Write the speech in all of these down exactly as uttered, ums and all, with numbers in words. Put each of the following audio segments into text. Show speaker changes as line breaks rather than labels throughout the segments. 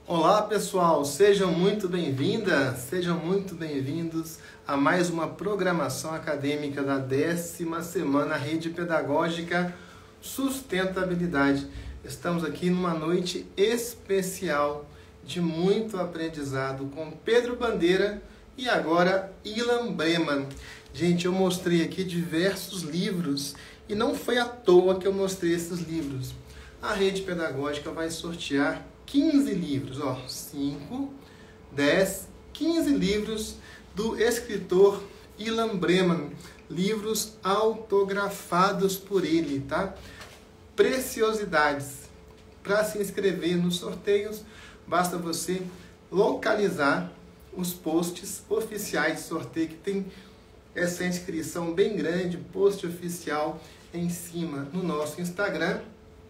Olá pessoal, sejam muito bem-vindas, sejam muito bem-vindos a mais uma programação acadêmica da décima semana Rede Pedagógica Sustentabilidade. Estamos aqui numa noite especial de muito aprendizado com Pedro Bandeira e agora Ilan Breman. Gente, eu mostrei aqui diversos livros e não foi à toa que eu mostrei esses livros. A Rede Pedagógica vai sortear quinze livros, ó, cinco, dez, quinze livros do escritor Ilan Breman, livros autografados por ele, tá? Preciosidades. Para se inscrever nos sorteios, basta você localizar os posts oficiais de sorteio, que tem essa inscrição bem grande, post oficial em cima no nosso Instagram.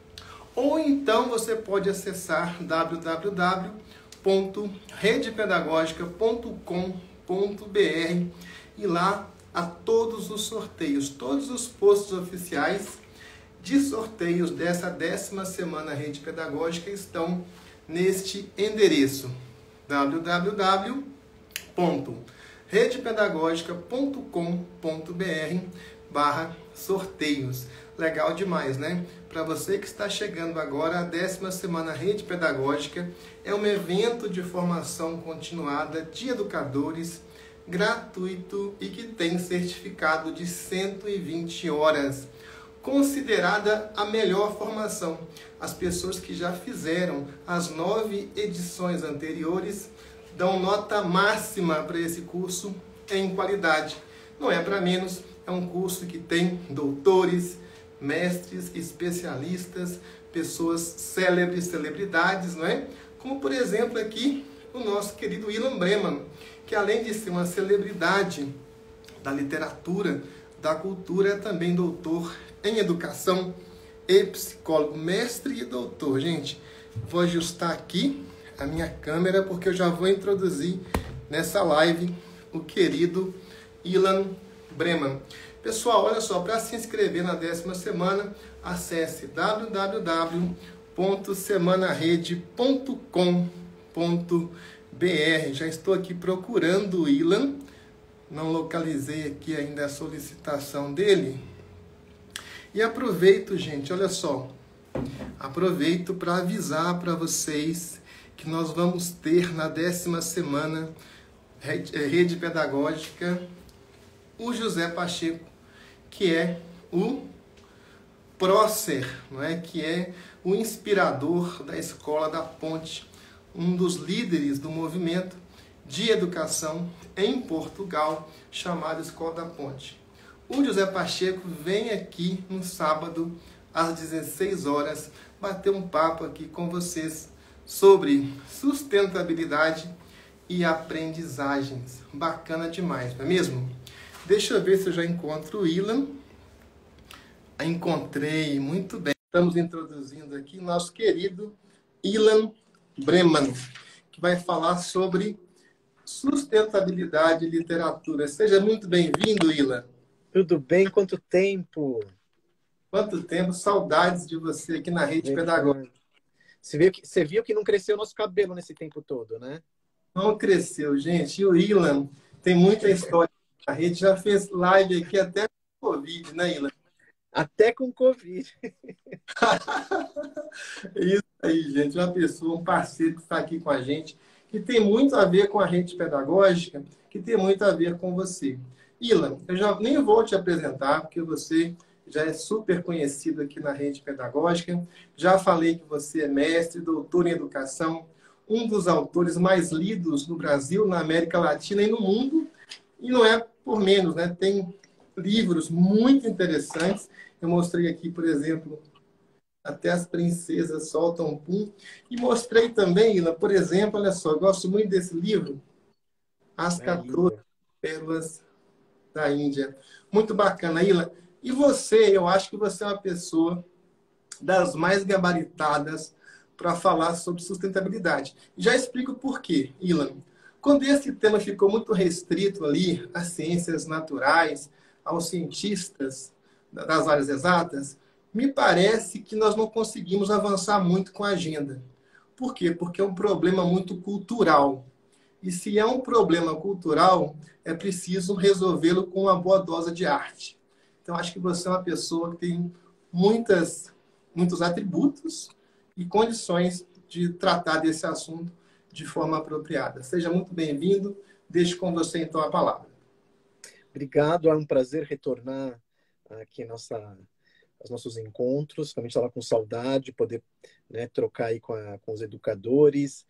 Ou então você pode acessar w w w ponto rede pedagógica ponto com ponto b r e lá há todos os sorteios, todos os posts oficiais de sorteios dessa décima semana Rede Pedagógica estão neste endereço w w w ponto rede pedagógica ponto com ponto b r barra sorteios. Legal demais, né? Para você que está chegando agora, a décima semana Rede Pedagógica é um evento de formação continuada de educadores, gratuito e que tem certificado de cento e vinte horas. Considerada a melhor formação. As pessoas que já fizeram as nove edições anteriores dão nota máxima para esse curso em qualidade. Não é para menos, é um curso que tem doutores, mestres, especialistas, pessoas célebres, celebridades, não é? Como, por exemplo, aqui o nosso querido Ilan Breman, que além de ser uma celebridade da literatura, da cultura, é também doutor em educação e psicólogo, mestre e doutor. Gente, vou ajustar aqui a minha câmera, porque eu já vou introduzir nessa live o querido Ilan Breman. Pessoal, olha só, para se inscrever na décima semana, acesse w w w ponto semana rede ponto com ponto b r. Já estou aqui procurando o Ilan, não localizei aqui ainda a solicitação dele. E aproveito, gente, olha só, aproveito para avisar para vocês que nós vamos ter na décima semana Rede Pedagógica o José Pacheco, que é o prócer, não é? Que é o inspirador da Escola da Ponte, um dos líderes do movimento de educação em Portugal, chamado Escola da Ponte. O José Pacheco vem aqui no sábado, às dezesseis horas, bater um papo aqui com vocês sobre sustentabilidade e aprendizagens. Bacana demais, não é mesmo? Deixa eu ver se eu já encontro o Ilan. Encontrei, muito bem. Estamos introduzindo aqui nosso querido Ilan Breman, que vai falar sobre sustentabilidade e literatura. Seja muito bem-vindo, Ilan.
Tudo bem? Quanto tempo?
Quanto tempo, saudades de você aqui na Rede Pedagógica.
Você viu que, você viu que não cresceu nosso cabelo nesse tempo todo, né?
Não cresceu, gente. E o Ilan tem muita história. A rede já fez live aqui até com Covid, né, Ilan?
Até com Covid.
Isso aí, gente. Uma pessoa, um parceiro que está aqui com a gente, que tem muito a ver com a Rede Pedagógica, que tem muito a ver com você. Ilan, eu já nem vou te apresentar, porque você já é super conhecido aqui na Rede Pedagógica. Já falei que você é mestre, doutor em educação, um dos autores mais lidos no Brasil, na América Latina e no mundo. E não é por menos, né? Tem livros muito interessantes. Eu mostrei aqui, por exemplo, Até as Princesas Soltam Pum. E mostrei também, Ilan, por exemplo, olha só, eu gosto muito desse livro, As quatorze Pérolas da Índia. Muito bacana, Ilan. E você, eu acho que você é uma pessoa das mais gabaritadas para falar sobre sustentabilidade. Já explico por quê, Ilan. Quando esse tema ficou muito restrito ali às ciências naturais, aos cientistas das áreas exatas, me parece que nós não conseguimos avançar muito com a agenda. Por quê? Porque é um problema muito cultural. E se é um problema cultural, é preciso resolvê-lo com uma boa dose de arte. Então, acho que você é uma pessoa que tem muitas, muitos atributos e condições de tratar desse assunto de forma apropriada. Seja muito bem-vindo. Deixo com você, então, a palavra.
Obrigado, é um prazer retornar aqui nossa, aos nossos encontros. Também estava com saudade, poder, né, trocar aí com, a, com os educadores.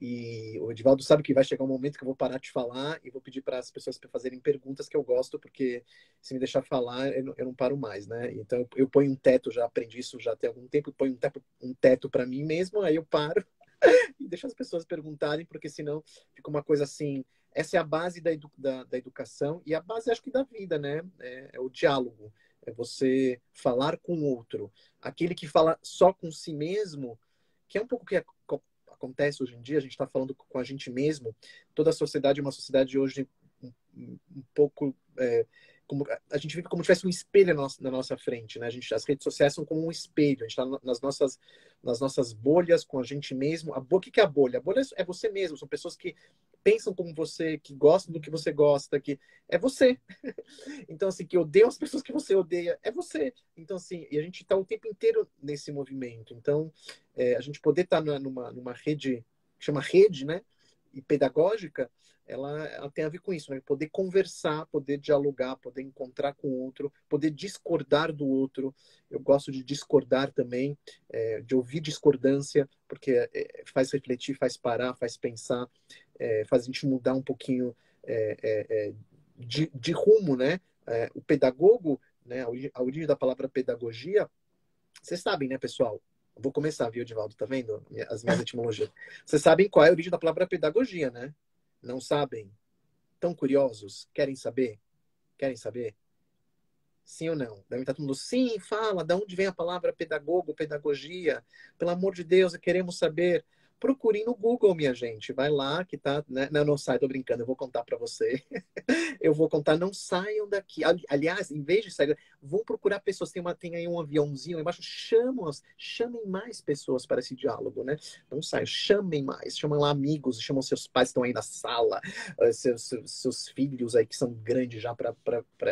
E o Edivaldo sabe que vai chegar um momento que eu vou parar de falar e vou pedir para as pessoas fazerem perguntas que eu gosto, porque se me deixar falar, eu não, eu não paro mais, né? Então eu ponho um teto, já aprendi isso já tem algum tempo, ponho um teto, um teto para mim mesmo, aí eu paro e deixo as pessoas perguntarem, porque senão fica uma coisa assim. Essa é a base da, edu da, da educação e a base, acho que, da vida, né? É, é o diálogo, é você falar com o outro. Aquele que fala só com si mesmo, que é um pouco o que acontece hoje em dia, a gente está falando com a gente mesmo. Toda a sociedade é uma sociedade hoje um, um pouco... É, como, a gente vive como se tivesse um espelho na nossa, na nossa frente, né? A gente, as redes sociais são como um espelho, a gente está nas nossas, nas nossas bolhas com a gente mesmo. A, o que é a bolha? A bolha é você mesmo, são pessoas que pensam como você, que gostam do que você gosta, que é você. Então, assim, que odeia as pessoas que você odeia, é você. Então, assim, e a gente está o tempo inteiro nesse movimento. Então, é, a gente poder estar tá numa, numa rede, que chama rede, né? E pedagógica, ela, ela tem a ver com isso, né? Poder conversar, poder dialogar, poder encontrar com o outro, poder discordar do outro. Eu gosto de discordar também, é, de ouvir discordância, porque é, faz refletir, faz parar, faz pensar, é, faz a gente mudar um pouquinho é, é, de, de rumo, né? É, o pedagogo, né? A origem, a origem da palavra pedagogia, vocês sabem, né, pessoal? Vou começar, viu, Edivaldo? Tá vendo as minhas etimologias? Vocês sabem qual é a origem da palavra pedagogia, né? Não sabem? Tão curiosos? Querem saber? Querem saber? Sim ou não? Devem estar todo mundo, sim, fala, de onde vem a palavra pedagogo, pedagogia? Pelo amor de Deus, queremos saber. Procurem no Google, minha gente. Vai lá que tá, né? Não, não sai, tô brincando, eu vou contar para você. Eu vou contar, não saiam daqui. Aliás, em vez de sair, vão procurar pessoas. Tem, uma, tem aí um aviãozinho aí embaixo, chamam, chamem mais pessoas para esse diálogo, né? Não saiam, chamem mais, chamam lá amigos, chamam seus pais que estão aí na sala, seus, seus, seus filhos aí que são grandes já para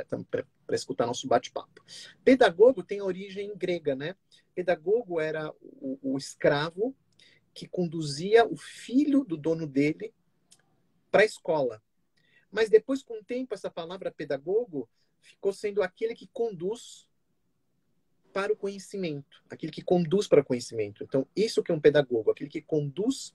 escutar nosso bate-papo. Pedagogo tem origem grega, né? Pedagogo era o, o escravo que conduzia o filho do dono dele para a escola. Mas depois, com o tempo, essa palavra pedagogo ficou sendo aquele que conduz para o conhecimento, aquele que conduz para o conhecimento. Então, isso que é um pedagogo, aquele que conduz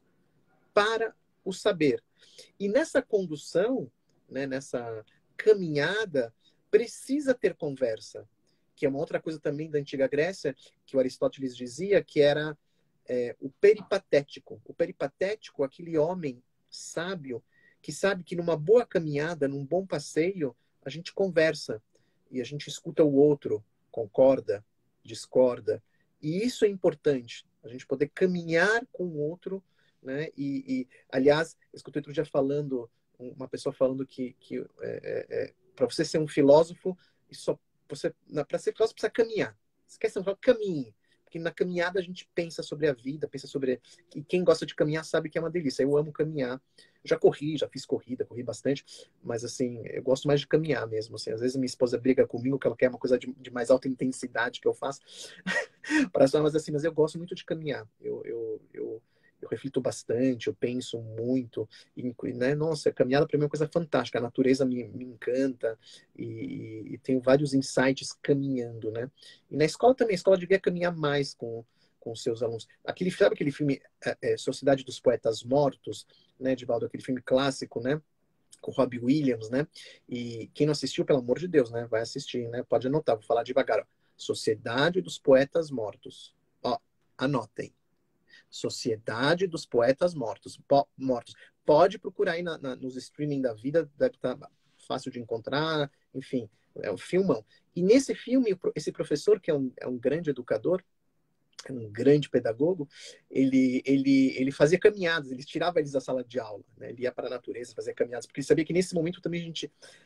para o saber. E nessa condução, né, nessa caminhada, precisa ter conversa, que é uma outra coisa também da antiga Grécia, que o Aristóteles dizia, que era é, o peripatético. O peripatético, aquele homem sábio, que sabe que numa boa caminhada, num bom passeio, a gente conversa e a gente escuta o outro, concorda, discorda. E isso é importante, a gente poder caminhar com o outro, né? E, e aliás, eu escutei outro dia falando, uma pessoa falando que, que é, é, é, para você ser um filósofo, só você para ser filósofo precisa caminhar. Você quer ser um filósofo? Caminhe. Porque na caminhada a gente pensa sobre a vida, pensa sobre... E quem gosta de caminhar sabe que é uma delícia. Eu amo caminhar. Já corri, já fiz corrida, corri bastante. Mas, assim, eu gosto mais de caminhar mesmo. Assim. Às vezes minha esposa briga comigo que ela quer uma coisa de, de mais alta intensidade que eu faço. Para só, mas assim, mas eu gosto muito de caminhar. Eu, eu, eu, eu reflito bastante, eu penso muito. E, né? Nossa, a caminhada para mim é uma coisa fantástica. A natureza me, me encanta. E, e tenho vários insights caminhando, né? E na escola também, a escola devia caminhar mais com, com os seus alunos. Aquele, sabe aquele filme é, é, Sociedade dos Poetas Mortos, né, Edivaldo? Aquele filme clássico, né? Com Robbie Williams, né? E quem não assistiu, pelo amor de Deus, né? Vai assistir, né? Pode anotar, vou falar devagar. Ó. Sociedade dos Poetas Mortos. Ó, anotem. Sociedade dos Poetas Mortos. Po mortos. Pode procurar aí na, na, nos streaming da vida, deve estar fácil de encontrar, enfim, é um filmão. E nesse filme, esse professor, que é um, é um grande educador, um grande pedagogo, ele, ele, ele fazia caminhadas, ele tirava eles da sala de aula, né? Ele ia para a natureza, fazia caminhadas, porque ele sabia que nesse momento também a gente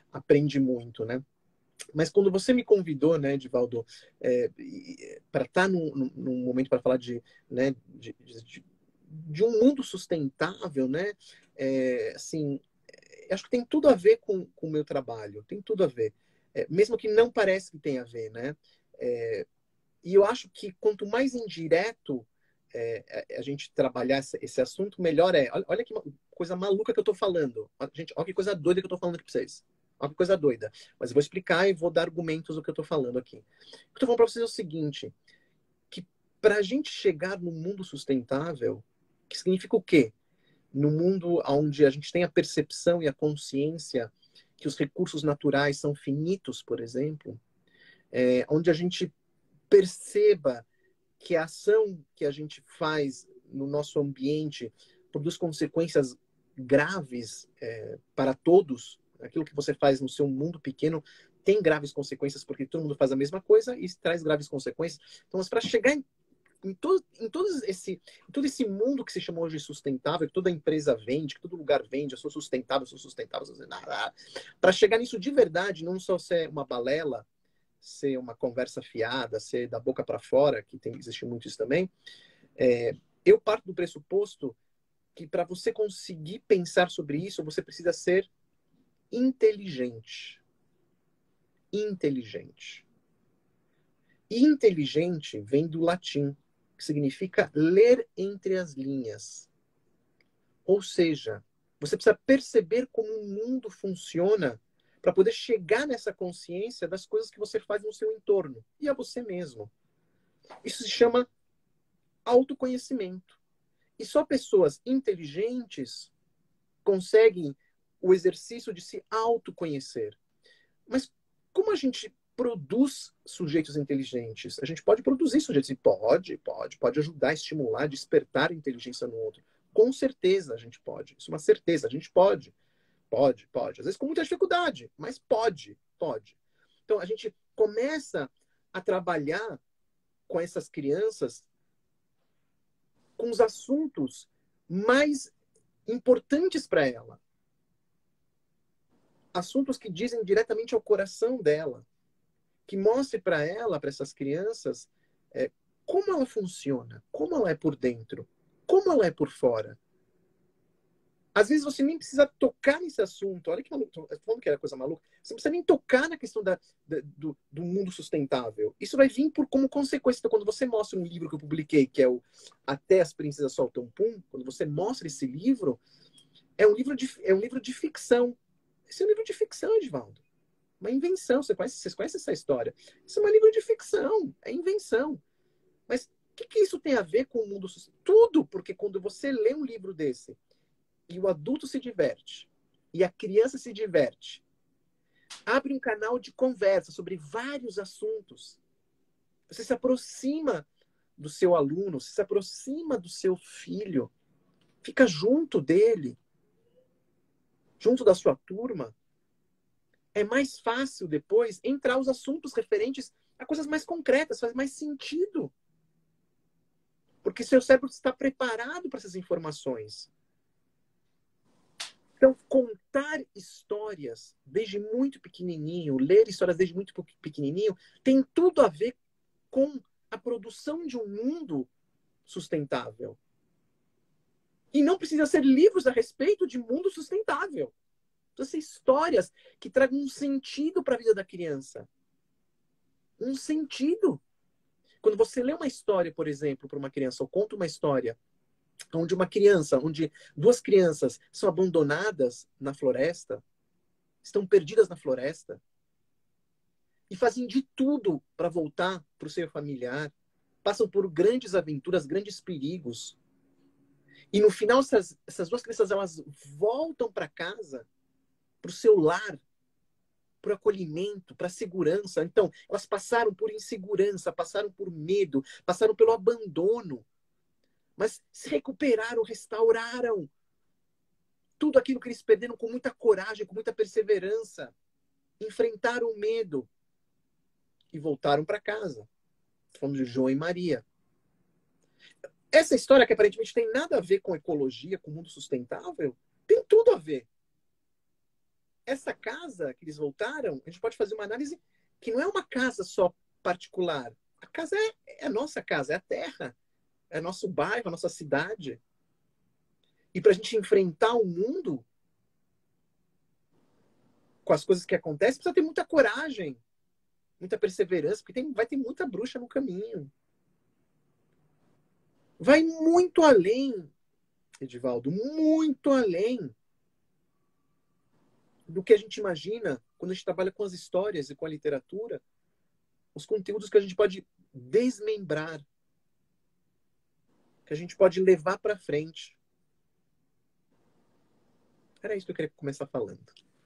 aprende muito, né? Mas quando você me convidou, né, Edivaldo, é, para estar num, num momento para falar de, né, de, de, de um mundo sustentável, né? É, assim, acho que tem tudo a ver com, com o meu trabalho, tem tudo a ver. É, mesmo que não pareça que tem a ver, né? É, e eu acho que quanto mais indireto é, a gente trabalhar esse, esse assunto, melhor é. Olha, olha que coisa maluca que eu tô falando. Gente, olha que coisa doida que eu tô falando aqui pra vocês. Olha que coisa doida. Mas eu vou explicar e vou dar argumentos do que eu tô falando aqui. O que eu tô falando pra vocês é o seguinte, que pra gente chegar no mundo sustentável, que significa o quê? No mundo onde a gente tem a percepção e a consciência que os recursos naturais são finitos, por exemplo, é, onde a gente perceba que a ação que a gente faz no nosso ambiente produz consequências graves é, para todos. Aquilo que você faz no seu mundo pequeno tem graves consequências, porque todo mundo faz a mesma coisa e traz graves consequências. Então, para chegar em, em, todo, em, todo esse, em todo esse mundo que se chama hoje sustentável, que toda empresa vende, que todo lugar vende, eu sou sustentável, eu sou sustentável, para chegar nisso de verdade, não só ser uma balela, ser uma conversa fiada, ser da boca para fora, que tem, existe muito isso também, é, eu parto do pressuposto que para você conseguir pensar sobre isso, você precisa ser inteligente. Inteligente. E inteligente vem do latim, que significa ler entre as linhas. Ou seja, você precisa perceber como o mundo funciona para poder chegar nessa consciência das coisas que você faz no seu entorno e a você mesmo. Isso se chama autoconhecimento. E só pessoas inteligentes conseguem o exercício de se autoconhecer. Mas como a gente produz sujeitos inteligentes? A gente pode produzir sujeitos, e pode, pode, pode ajudar, estimular, despertar a inteligência no outro. Com certeza a gente pode. Isso é uma certeza, a gente pode. Pode, pode. Às vezes com muita dificuldade, mas pode, pode. Então a gente começa a trabalhar com essas crianças com os assuntos mais importantes para ela. Assuntos que dizem diretamente ao coração dela. Que mostre para ela, para essas crianças, é, como ela funciona, como ela é por dentro, como ela é por fora. Às vezes você nem precisa tocar nesse assunto. Olha que maluco, tô falando que era coisa maluca. Você não precisa nem tocar na questão da, da, do, do mundo sustentável. Isso vai vir por, como consequência. Então, quando você mostra um livro que eu publiquei, que é o Até as Princesas Soltam Pum, quando você mostra esse livro, é um livro de, é um livro de ficção. Esse é um livro de ficção, Edivaldo. Uma invenção. Você conhece, vocês conhecem essa história? Isso é um livro de ficção. É invenção. Mas o que, que isso tem a ver com o mundo sustentável? Tudo, porque quando você lê um livro desse, e o adulto se diverte, e a criança se diverte, abre um canal de conversa sobre vários assuntos. Você se aproxima do seu aluno, você se aproxima do seu filho, fica junto dele, junto da sua turma. É mais fácil depois entrar os assuntos referentes a coisas mais concretas, faz mais sentido. Porque seu cérebro está preparado para essas informações. Então, contar histórias desde muito pequenininho, ler histórias desde muito pequenininho, tem tudo a ver com a produção de um mundo sustentável. E não precisa ser livros a respeito de mundo sustentável. Precisa ser histórias que tragam um sentido para a vida da criança. Um sentido. Quando você lê uma história, por exemplo, para uma criança, ou conta uma história onde uma criança, onde duas crianças são abandonadas na floresta, estão perdidas na floresta, e fazem de tudo para voltar para o seio familiar, passam por grandes aventuras, grandes perigos. E no final, essas, essas duas crianças, elas voltam para casa, para o seu lar, para o acolhimento, para a segurança. Então, elas passaram por insegurança, passaram por medo, passaram pelo abandono, mas se recuperaram, restauraram tudo aquilo que eles perderam com muita coragem, com muita perseverança. Enfrentaram o medo e voltaram para casa. Falando de João e Maria. Essa história, que aparentemente tem nada a ver com ecologia, com o mundo sustentável, tem tudo a ver. Essa casa que eles voltaram, a gente pode fazer uma análise que não é uma casa só particular. A casa é, é a nossa casa, é a terra. É nosso bairro, a nossa cidade. E para a gente enfrentar o mundo com as coisas que acontecem, precisa ter muita coragem, muita perseverança, porque tem, vai ter muita bruxa no caminho. Vai muito além, Edivaldo, muito além do que a gente imagina quando a gente trabalha com as histórias e com a literatura, os conteúdos que a gente pode desmembrar, que a gente pode levar para frente. Era isso que eu queria começar falando.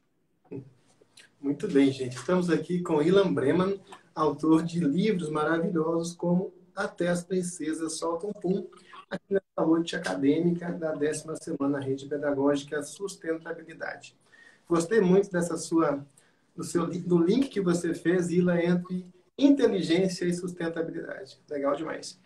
Muito bem, gente. Estamos aqui com Ilan Breman, autor de livros maravilhosos como Até as Princesas Soltam Pum, aqui na noite acadêmica da décima semana Rede Pedagógica Sustentabilidade. Gostei muito dessa sua, do, seu, do link que você fez, Ilan, entre inteligência e sustentabilidade. Legal demais.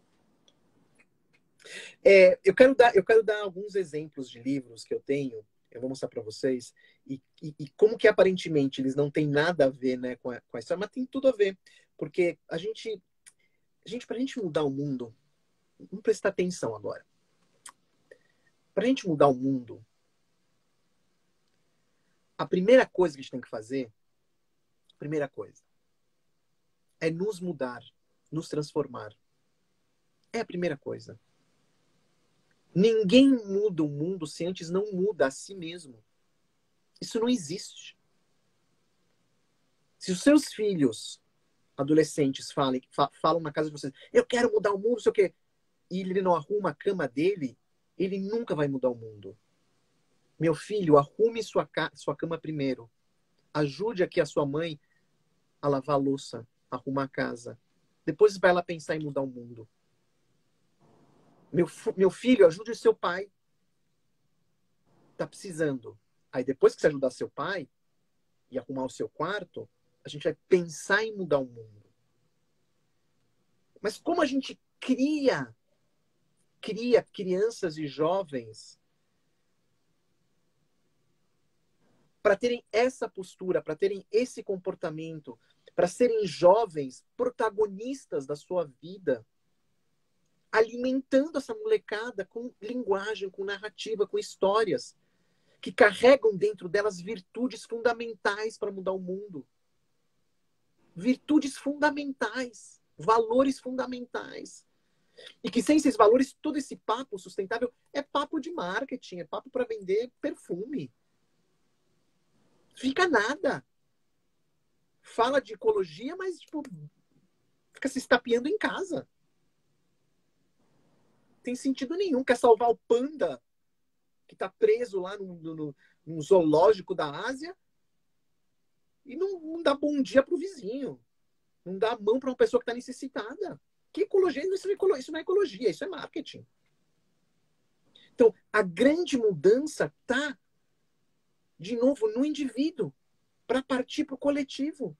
É, eu, quero dar, eu quero dar alguns exemplos de livros que eu tenho, eu vou mostrar para vocês, e, e, e como que aparentemente eles não têm nada a ver, né, com, a, com a história, mas tem tudo a ver. Porque a gente, a gente para a gente mudar o mundo, vamos prestar atenção agora. Para a gente mudar o mundo, a primeira coisa que a gente tem que fazer, a primeira coisa, é nos mudar, nos transformar. É a primeira coisa. Ninguém muda o mundo se antes não muda a si mesmo. Isso não existe. Se os seus filhos, adolescentes, falem, fa falam na casa de vocês, eu quero mudar o mundo, não sei o quê, e ele não arruma a cama dele, ele nunca vai mudar o mundo. Meu filho, arrume sua, sua cama primeiro. Ajude aqui a sua mãe a lavar a louça, a arrumar a casa. Depois vai lá pensar em mudar o mundo. Meu, meu filho, ajude o seu pai. Tá precisando. Aí depois que você ajudar seu pai e arrumar o seu quarto, a gente vai pensar em mudar o mundo. Mas como a gente cria, cria crianças e jovens para terem essa postura, para terem esse comportamento, para serem jovens protagonistas da sua vida, alimentando essa molecada com linguagem, com narrativa, com histórias, que carregam dentro delas virtudes fundamentais para mudar o mundo. Virtudes fundamentais, valores fundamentais. E que sem esses valores, todo esse papo sustentável é papo de marketing, é papo para vender perfume. Fica nada. Fala de ecologia, mas tipo, fica se estapeando em casa. Tem sentido nenhum. Quer salvar o panda que está preso lá no, no, no zoológico da Ásia e não, não dá bom dia para o vizinho. Não dá a mão para uma pessoa que está necessitada. Que ecologia? Isso não, é ecologia, isso não é ecologia, isso é marketing. Então, a grande mudança está, de novo, no indivíduo, para partir para o coletivo.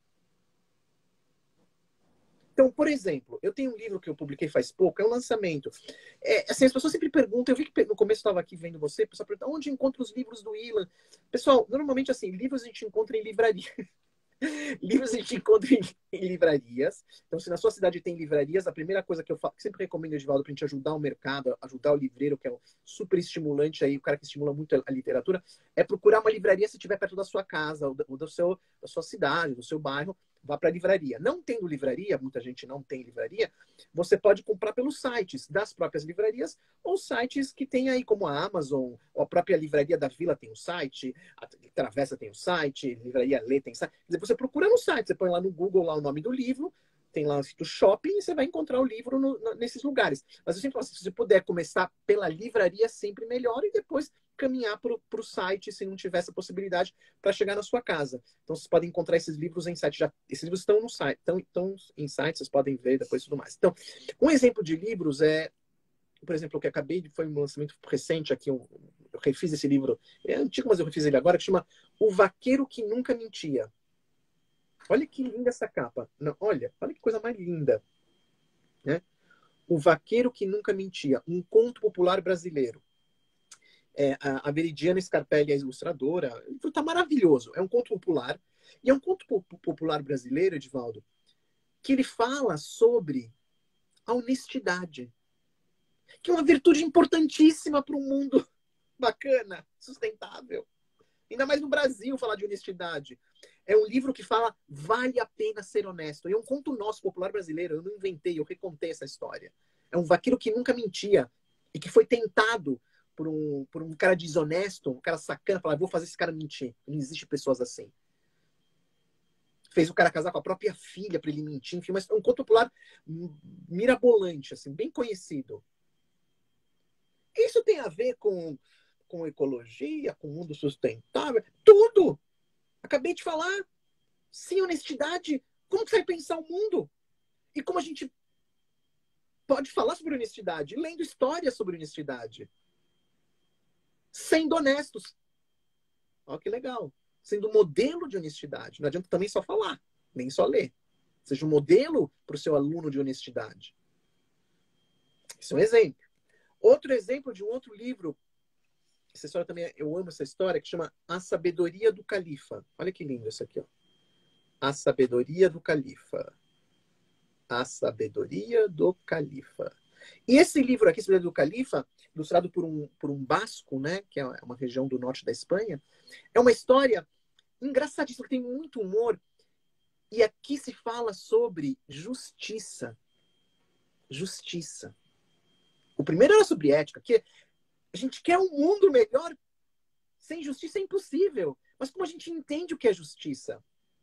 Então, por exemplo, eu tenho um livro que eu publiquei faz pouco, é um lançamento. É, assim, as pessoas sempre perguntam, eu vi que no começo eu estava aqui vendo você, a pessoa pergunta, onde encontra os livros do Ilan? Pessoal, normalmente, assim, livros a gente encontra em livraria. Livros a gente encontra em, em livrarias. Então, se na sua cidade tem livrarias, a primeira coisa que eu falo, que sempre recomendo, Edivaldo, para a gente ajudar o mercado, ajudar o livreiro, que é um super estimulante aí, o cara que estimula muito a, a literatura, é procurar uma livraria se estiver perto da sua casa, ou, da, ou do seu, da sua cidade, do seu bairro. Vá para a livraria. Não tendo livraria, muita gente não tem livraria, você pode comprar pelos sites das próprias livrarias ou sites que tem aí, como a Amazon, ou a própria Livraria da Vila tem o site, a Travessa tem o site, Livraria Lê tem site. Quer dizer, você procura no site, você põe lá no Google lá o nome do livro, tem lá o shopping e você vai encontrar o livro no, nesses lugares. Mas eu sempre falo assim, se você puder começar pela livraria, sempre melhor, e depois caminhar para o site, se não tiver essa possibilidade, para chegar na sua casa. Então, vocês podem encontrar esses livros em site. Já, esses livros estão no site, estão, estão em site, vocês podem ver depois e tudo mais. Então, um exemplo de livros é, por exemplo, o que eu acabei de, foi um lançamento recente aqui, eu, eu refiz esse livro, é antigo, mas eu refiz ele agora, que chama O Vaqueiro que Nunca Mentia. Olha que linda essa capa. Não, olha, olha que coisa mais linda. Né? O Vaqueiro que Nunca Mentia, um conto popular brasileiro. É, a, a Veridiana Scarpelli, a ilustradora, o livro está maravilhoso. É um conto popular. E é um conto po popular brasileiro, Edivaldo, que ele fala sobre a honestidade, que é uma virtude importantíssima para o mundo. bacana, sustentável. Ainda mais no Brasil falar de honestidade. É um livro que fala vale a pena ser honesto. E é um conto nosso, popular brasileiro. Eu não inventei, eu recontei essa história. É um vaqueiro que nunca mentia e que foi tentado por um, por um cara desonesto, um cara sacana, falar, vou fazer esse cara mentir. Não existe pessoas assim. Fez o cara casar com a própria filha para ele mentir, enfim, mas é um conto popular mirabolante, assim, bem conhecido. Isso tem a ver com, com ecologia, com o mundo sustentável, tudo! Acabei de falar. Sem honestidade, como que você vai pensar o mundo? E como a gente pode falar sobre honestidade? Lendo histórias sobre honestidade. Sendo honestos. Olha que legal. Sendo modelo de honestidade. Não adianta também só falar, nem só ler. Seja um modelo para o seu aluno de honestidade. Isso é um exemplo. Outro exemplo de um outro livro, essa história também, eu amo essa história, que chama A Sabedoria do Califa. Olha que lindo isso aqui, ó. A Sabedoria do Califa. A Sabedoria do Califa. E esse livro aqui, Sabedoria do Califa, ilustrado por um, por um basco, né, que é uma região do norte da Espanha, é uma história engraçadíssima, que tem muito humor. E aqui se fala sobre justiça. Justiça. O primeiro era sobre ética, que a gente quer um mundo melhor. Sem justiça é impossível. Mas como a gente entende o que é justiça?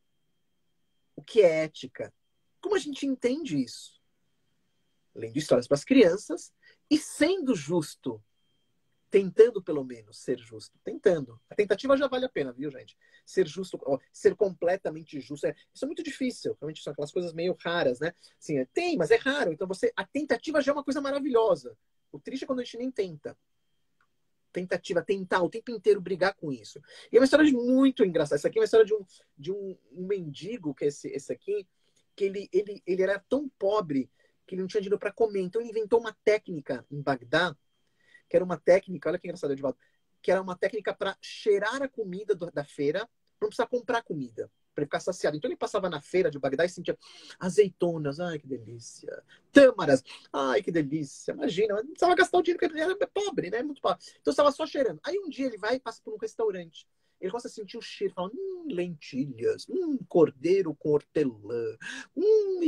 O que é ética? Como a gente entende isso? Lendo histórias para as crianças e sendo justo. Tentando, pelo menos, ser justo. Tentando. A tentativa já vale a pena, viu, gente? Ser justo, ó, ser completamente justo. É, isso é muito difícil. Realmente são aquelas coisas meio raras, né? Assim, é, tem, mas é raro. Então, você, a tentativa já é uma coisa maravilhosa. O triste é quando a gente nem tenta. Tentativa, tentar o tempo inteiro brigar com isso. E é uma história muito engraçada. Essa aqui é uma história de um, de um, um mendigo, que é esse, esse aqui, que ele, ele, ele era tão pobre que ele não tinha dinheiro para comer. Então, ele inventou uma técnica em Bagdá, que era uma técnica, olha que engraçado, Edvaldo, que era uma técnica para cheirar a comida do, da feira, não precisar comprar comida, para ele ficar saciado. Então ele passava na feira de Bagdá e sentia azeitonas, ai que delícia, tâmaras, ai que delícia, imagina, não precisava gastar o dinheiro, porque ele era pobre, né, muito pobre. Então estava só cheirando. Aí um dia ele vai e passa por um restaurante, ele começa a sentir o cheiro, fala, hum, lentilhas, hum, cordeiro com hortelã, hum,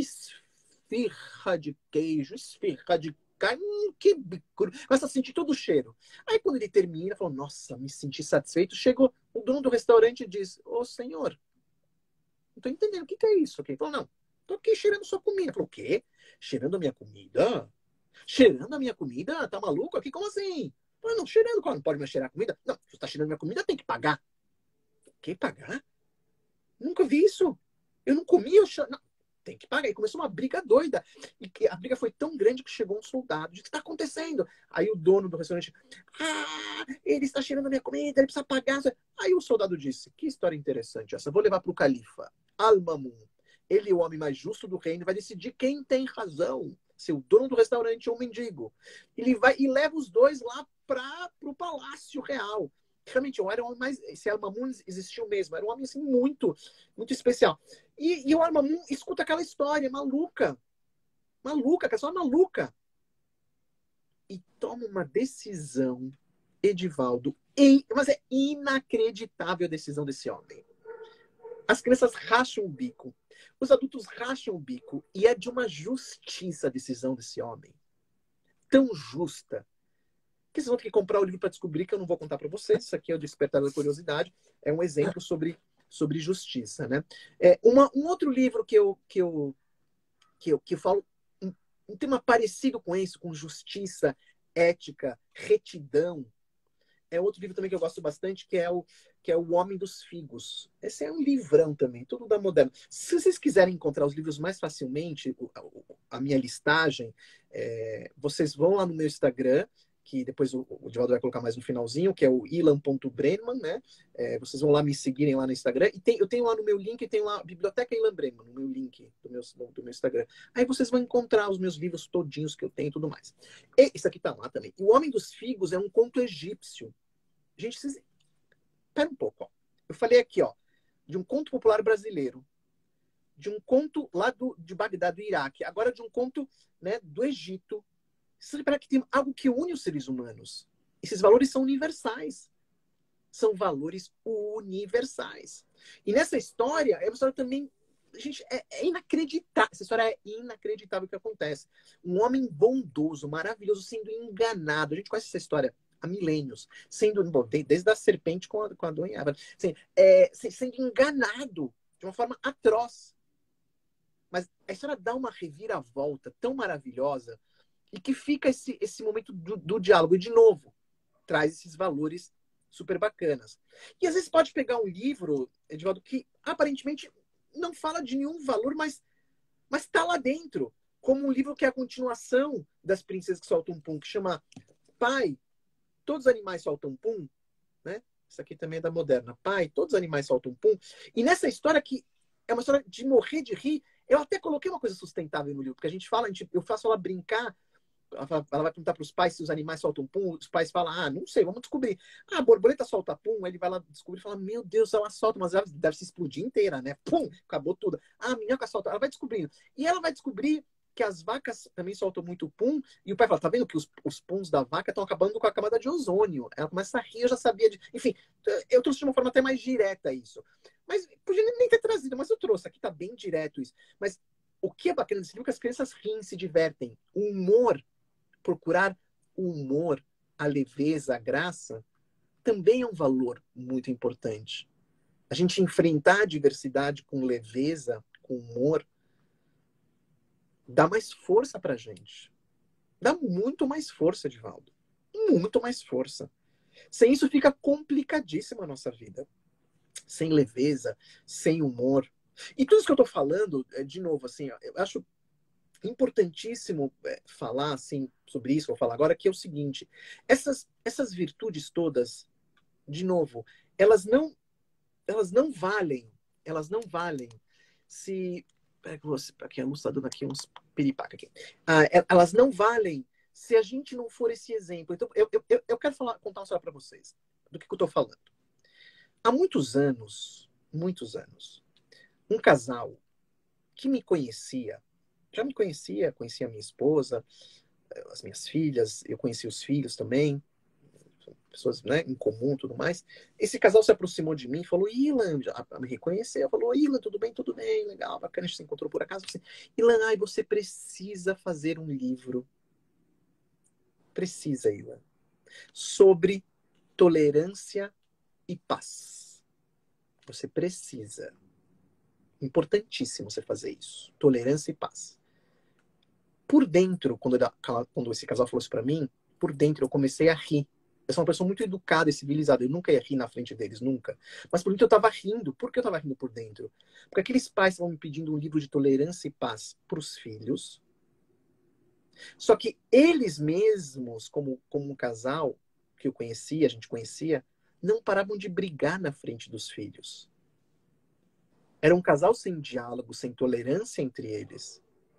esfirra de queijo, esfirra de Hum, que bico. Começa a sentir todo o cheiro. Aí quando ele termina, falou, nossa, me senti satisfeito. Chegou o dono do restaurante e diz, ô senhor, não tô entendendo, o que, que é isso? Ele falou, não, tô aqui cheirando sua comida. Ele falou, o quê? Cheirando a minha comida? Cheirando a minha comida? Tá maluco aqui? Como assim? Falei, não, cheirando, não pode mais cheirar a comida? Não, se você tá cheirando a minha comida, tem que pagar. O que pagar? Nunca vi isso. Eu não comi, eu cheiro... Tem que pagar. E começou uma briga doida. E que a briga foi tão grande que chegou um soldado. Disse, o que está acontecendo? Aí o dono do restaurante, ah, ele está cheirando a minha comida, ele precisa pagar. Aí o soldado disse, que história interessante essa. Vou levar para o califa, Al-Mamun. Ele é o homem mais justo do reino, vai decidir quem tem razão. Se o dono do restaurante ou o mendigo. Ele vai e leva os dois lá para o palácio real. Realmente, eu era um homem mais... Esse Al-Mamun existiu mesmo. Era um homem assim, muito, muito especial. E, e o Al-Mamun escuta aquela história maluca. Maluca, que é só maluca. E toma uma decisão, Edivaldo. E, mas é inacreditável a decisão desse homem. As crianças racham o bico. Os adultos racham o bico. E é de uma justiça a decisão desse homem. Tão justa. Que vocês vão ter que comprar o livro para descobrir, que eu não vou contar para vocês. Isso aqui é o Despertar da Curiosidade. É um exemplo sobre, sobre justiça, né? É, uma, um outro livro que eu, que eu, que eu, que eu falo, um, um tema parecido com isso, com justiça, ética, retidão, é outro livro também que eu gosto bastante, que é o, que é o Homem dos Figos. Esse é um livrão também, tudo da moderna. Se vocês quiserem encontrar os livros mais facilmente, a minha listagem, é, vocês vão lá no meu Instagram, que depois o, o Divaldo vai colocar mais no finalzinho, que é o ilan ponto brenman, né? É, vocês vão lá me seguirem lá no Instagram. E tem, eu tenho lá no meu link, tem lá a Biblioteca Ilan Brenman, no meu link do meu, do meu Instagram. Aí vocês vão encontrar os meus livros todinhos que eu tenho e tudo mais. E isso aqui tá lá também. E o Homem dos Figos é um conto egípcio. Gente, vocês... Pera um pouco, ó. Eu falei aqui, ó, de um conto popular brasileiro, de um conto lá do, de Bagdá, do Iraque, agora de um conto, né, do Egito. Você repara que tem algo que une os seres humanos. Esses valores são universais. São valores universais. E nessa história, é uma história também... Gente, é, é inacreditável. Essa história é inacreditável o que acontece. Um homem bondoso, maravilhoso, sendo enganado. A gente conhece essa história há milênios. Sendo, bom, desde a serpente com a, com a Adão e Eva. Assim, é, sendo enganado de uma forma atroz. Mas a história dá uma reviravolta tão maravilhosa e que fica esse, esse momento do, do diálogo. E, de novo, traz esses valores super bacanas. E às vezes pode pegar um livro, Edivaldo, que aparentemente não fala de nenhum valor, mas mas está lá dentro. Como um livro que é a continuação das Princesas que Soltam Pum, que chama Pai, Todos os Animais Soltam Pum, né? Isso aqui também é da Moderna. Pai, Todos os Animais Soltam Pum. E nessa história que é uma história de morrer de rir, eu até coloquei uma coisa sustentável no livro, porque a gente fala, a gente, eu faço ela brincar. Ela vai perguntar para os pais se os animais soltam pum. Os pais falam, ah, não sei, vamos descobrir. Ah, a borboleta solta pum. Aí ele vai lá descobrir e fala, meu Deus, ela solta, mas ela deve se explodir inteira, né? Pum, acabou tudo. Ah, a minhoca solta. Ela vai descobrindo. E ela vai descobrir que as vacas também soltam muito pum. E o pai fala, tá vendo que os, os puns da vaca estão acabando com a camada de ozônio. Ela começa a rir, eu já sabia de... Enfim, eu trouxe de uma forma até mais direta isso. Mas podia nem ter trazido, mas eu trouxe. Aqui tá bem direto isso. Mas o que é bacana desse livro é que as crianças riem, se divertem. O humor, procurar o humor, a leveza, a graça, também é um valor muito importante. A gente enfrentar a diversidade com leveza, com humor, dá mais força pra gente. Dá muito mais força, Edivaldo. Muito mais força. Sem isso fica complicadíssima a nossa vida. Sem leveza, sem humor. E tudo isso que eu tô falando, de novo, assim, eu acho importantíssimo é, falar assim, sobre isso, vou falar agora, que é o seguinte, essas, essas virtudes todas, de novo, elas não, elas não valem, elas não valem se... Aqui a luz está dando aqui uns piripaca aqui. Ah, elas não valem se a gente não for esse exemplo. Então, eu, eu, eu quero falar, contar uma história para vocês, do que, que eu estou falando. Há muitos anos, muitos anos, um casal que me conhecia, já me conhecia, conhecia a minha esposa, as minhas filhas, eu conheci os filhos também, pessoas, né, em comum, tudo mais. Esse casal se aproximou de mim e falou, Ilan, já me reconheceu, falou, Ilan, tudo bem, tudo bem, legal, bacana, a gente se encontrou por acaso. Assim, Ilan, ai, você precisa fazer um livro, precisa, Ilan, sobre tolerância e paz. Você precisa. Importantíssimo você fazer isso. Tolerância e paz. Por dentro, quando, quando esse casal falou isso pra mim, por dentro eu comecei a rir. Eu sou uma pessoa muito educada e civilizada. Eu nunca ia rir na frente deles, nunca. Mas por dentro eu tava rindo. Por que eu tava rindo por dentro? Porque aqueles pais estavam me pedindo um livro de tolerância e paz pros filhos. Só que eles mesmos, como, como um casal que eu conhecia, a gente conhecia, não paravam de brigar na frente dos filhos. Era um casal sem diálogo, sem tolerância entre eles.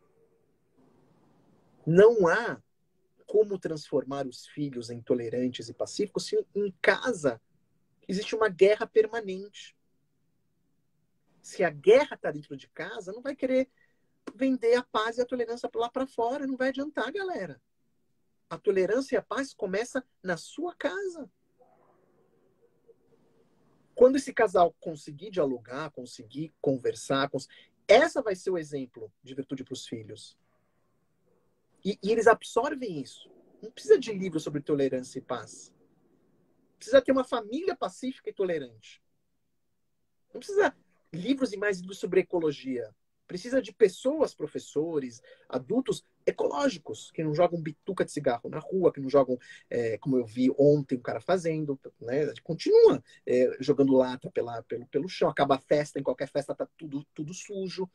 Não há como transformar os filhos em tolerantes e pacíficos se em casa existe uma guerra permanente. Se a guerra está dentro de casa, não vai querer vender a paz e a tolerância lá para fora. Não vai adiantar, galera. A tolerância e a paz começa na sua casa. Quando esse casal conseguir dialogar, conseguir conversar, cons... essa vai ser o exemplo de virtude para os filhos. E, e eles absorvem isso. Não precisa de livro sobre tolerância e paz. Precisa ter uma família pacífica e tolerante. Não precisa livros e mais livros sobre ecologia. Precisa de pessoas, professores, adultos ecológicos, que não jogam bituca de cigarro na rua, que não jogam, é, como eu vi ontem um cara fazendo, né? Continua é, jogando lata pela, pelo, pelo chão, acaba a festa, em qualquer festa tá tudo, tudo sujo.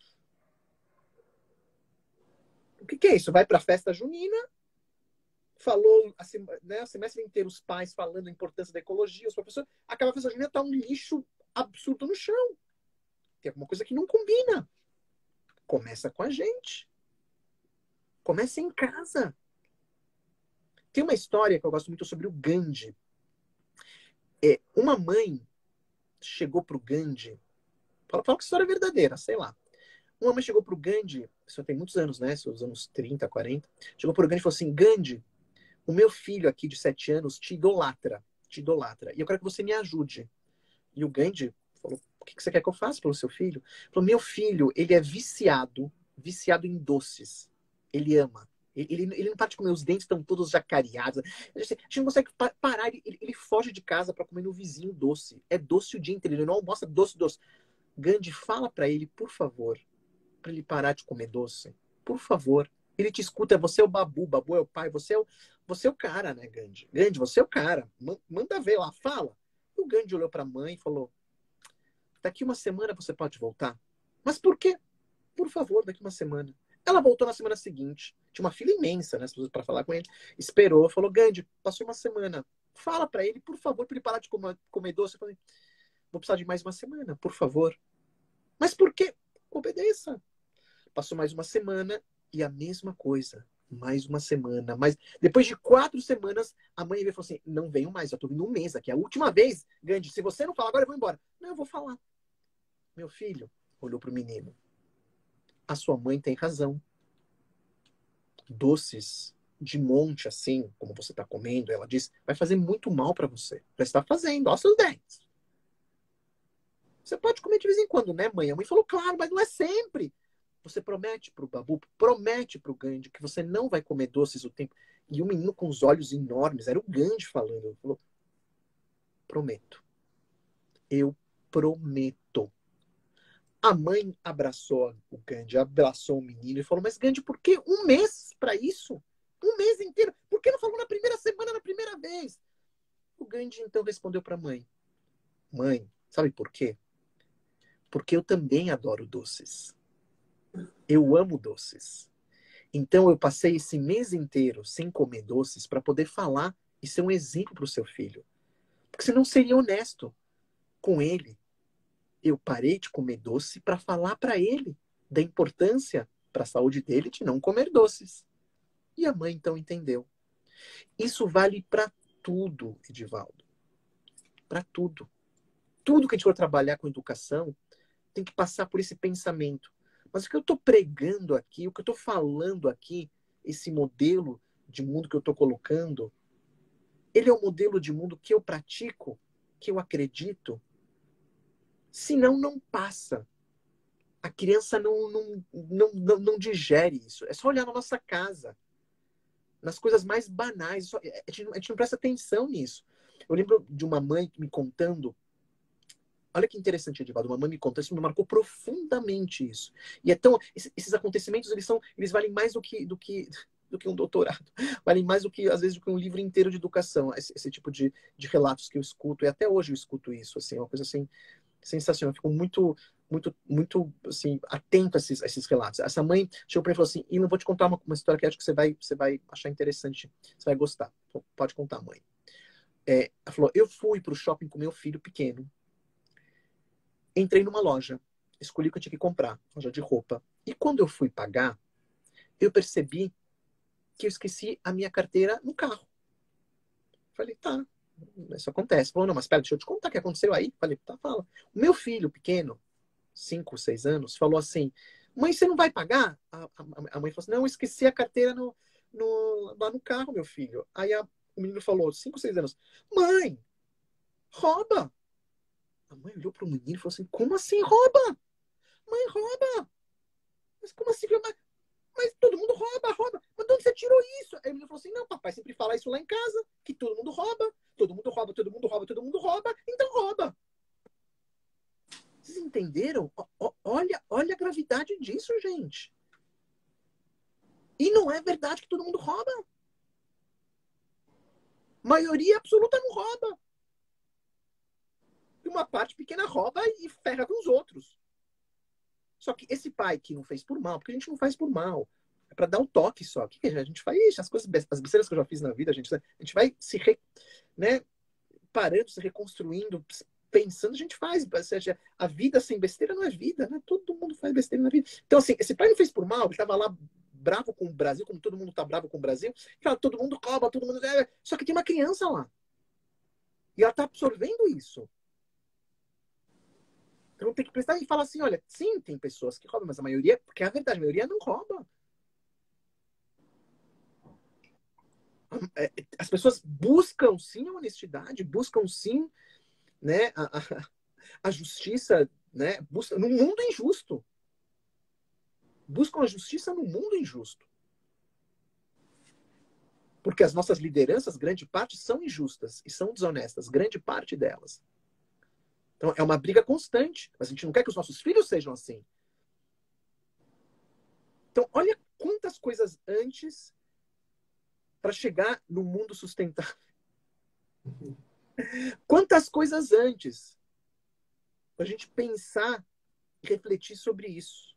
O que, que é isso? Vai para a festa junina, falou assim, né, o semestre inteiro os pais falando a importância da ecologia, os professores, acaba a festa junina, tá um lixo absurdo no chão. Tem alguma coisa que não combina. Começa com a gente. Começa em casa. Tem uma história que eu gosto muito sobre o Gandhi. É, uma mãe chegou pro Gandhi, fala, fala que história é verdadeira, sei lá. Uma mãe chegou pro Gandhi, isso tem muitos anos, né? Os anos trinta, quarenta. Chegou pro Gandhi e falou assim, Gandhi, o meu filho aqui de sete anos te idolatra, te idolatra, e eu quero que você me ajude. E o Gandhi falou, o que você quer que eu faça pelo seu filho? Ele falou, meu filho, ele é viciado, viciado em doces. Ele ama. Ele, ele, ele não para de comer, os dentes estão todos já cariados. A gente, a gente não consegue parar, ele, ele foge de casa para comer no vizinho doce. É doce o dia inteiro, ele não almoça doce, doce. Gandhi, fala para ele, por favor, para ele parar de comer doce. Por favor. Ele te escuta, você é o Babu, Babu é o pai, você é o, você é o cara, né, Gandhi? Gandhi, você é o cara. Manda ver lá, fala. E o Gandhi olhou para a mãe e falou, daqui uma semana você pode voltar? Mas por quê? Por favor, daqui uma semana. Ela voltou na semana seguinte. Tinha uma fila imensa, né, para falar com ele. Esperou, falou, Gandhi, passou uma semana. Fala para ele, por favor, para ele parar de comer, comer doce. Eu falei, vou precisar de mais uma semana, por favor. Mas por quê? Obedeça. Passou mais uma semana e a mesma coisa. Mais uma semana. Mas depois de quatro semanas, a mãe veio e falou assim, não venho mais, eu tô vindo um mês aqui. A última vez, Gandhi, se você não falar agora, eu vou embora. Não, eu vou falar. Meu filho olhou pro menino. A sua mãe tem razão. Doces de monte, assim, como você tá comendo, ela disse, vai fazer muito mal para você. Já está fazendo, ó seus dentes. Você pode comer de vez em quando, né, mãe? A mãe falou, claro, mas não é sempre. Você promete pro Babu, promete pro Gandhi que você não vai comer doces o tempo. E o menino com os olhos enormes, era o Gandhi falando. Ele falou, prometo. Eu prometo. A mãe abraçou o Gandhi, abraçou o menino e falou, mas Gandhi, por que um mês para isso? Um mês inteiro? Por que não falou na primeira semana, na primeira vez? O Gandhi então respondeu para a mãe, mãe, sabe por quê? Porque eu também adoro doces. Eu amo doces. Então eu passei esse mês inteiro sem comer doces para poder falar e ser um exemplo para o seu filho. Porque senão seria honesto com ele. Eu parei de comer doce para falar para ele da importância para a saúde dele de não comer doces. E a mãe então entendeu. Isso vale para tudo, Edivaldo. Para tudo. Tudo que a gente for trabalhar com educação tem que passar por esse pensamento. Mas o que eu estou pregando aqui, o que eu estou falando aqui, esse modelo de mundo que eu estou colocando, ele é um modelo de mundo que eu pratico, que eu acredito, senão não passa. A criança não, não, não, não, não digere isso. É só olhar na nossa casa, nas coisas mais banais. A gente, a gente não presta atenção nisso. Eu lembro de uma mãe me contando, olha que interessante, Edivaldo, uma mãe me contou, isso me marcou profundamente isso. E então, esses acontecimentos, eles são, eles valem mais do que, do que, do que um doutorado. Valem mais do que, às vezes, do que um livro inteiro de educação. Esse, esse tipo de, de relatos que eu escuto, e até hoje eu escuto isso, assim, é uma coisa assim, sensacional. Eu fico muito, muito, muito, assim, atento a esses, a esses relatos. Essa mãe chegou para mim e falou assim, e não vou te contar uma, uma história que acho que você vai, você vai achar interessante, você vai gostar. Pode contar, mãe. É, ela falou, eu fui para o shopping com meu filho pequeno. Entrei numa loja, escolhi o que eu tinha que comprar, loja de roupa. E quando eu fui pagar, eu percebi que eu esqueci a minha carteira no carro. Falei, tá, isso acontece. Falou, não, mas pera, deixa eu te contar o que aconteceu aí. Falei, tá, fala. O meu filho pequeno, cinco, seis anos, falou assim, mãe, você não vai pagar? A, a, a mãe falou assim, não, eu esqueci a carteira no, no, lá no carro, meu filho. Aí a, o menino falou, cinco, seis anos, mãe, rouba. A mãe olhou pro menino e falou assim, como assim rouba? Mãe, rouba! Mas como assim? Mas, mas todo mundo rouba, rouba. Mas de onde você tirou isso? Aí o menino falou assim, não, papai sempre fala isso lá em casa, que todo mundo rouba, todo mundo rouba, todo mundo rouba, todo mundo rouba, então rouba. Vocês entenderam? O, olha, olha a gravidade disso, gente. E não é verdade que todo mundo rouba. Maioria absoluta não rouba. E uma parte pequena rouba e ferra com os outros. Só que esse pai que não fez por mal, porque a gente não faz por mal, é para dar um toque só. O que a gente faz? Ixi, as coisas, as besteiras que eu já fiz na vida, a gente, a gente vai se re, né, parando, se reconstruindo, pensando, a gente faz. Ou seja, a vida sem besteira não é vida, né? Todo mundo faz besteira na vida. Então, assim, esse pai não fez por mal, ele estava lá bravo com o Brasil, como todo mundo tá bravo com o Brasil. Fala, todo mundo rouba, todo mundo. Só que tem uma criança lá. E ela tá absorvendo isso. Então tem que prestar e falar assim, olha, sim, tem pessoas que roubam, mas a maioria, porque é a verdade, a maioria não rouba. A as pessoas buscam sim a honestidade, buscam sim, né, a, a, a justiça, né, buscam, no mundo injusto. Buscam a justiça no mundo injusto. Porque as nossas lideranças, grande parte, são injustas e são desonestas, grande parte delas. Então, é uma briga constante, mas a gente não quer que os nossos filhos sejam assim. Então, olha quantas coisas antes para chegar no mundo sustentável. Quantas coisas antes para a gente pensar e refletir sobre isso.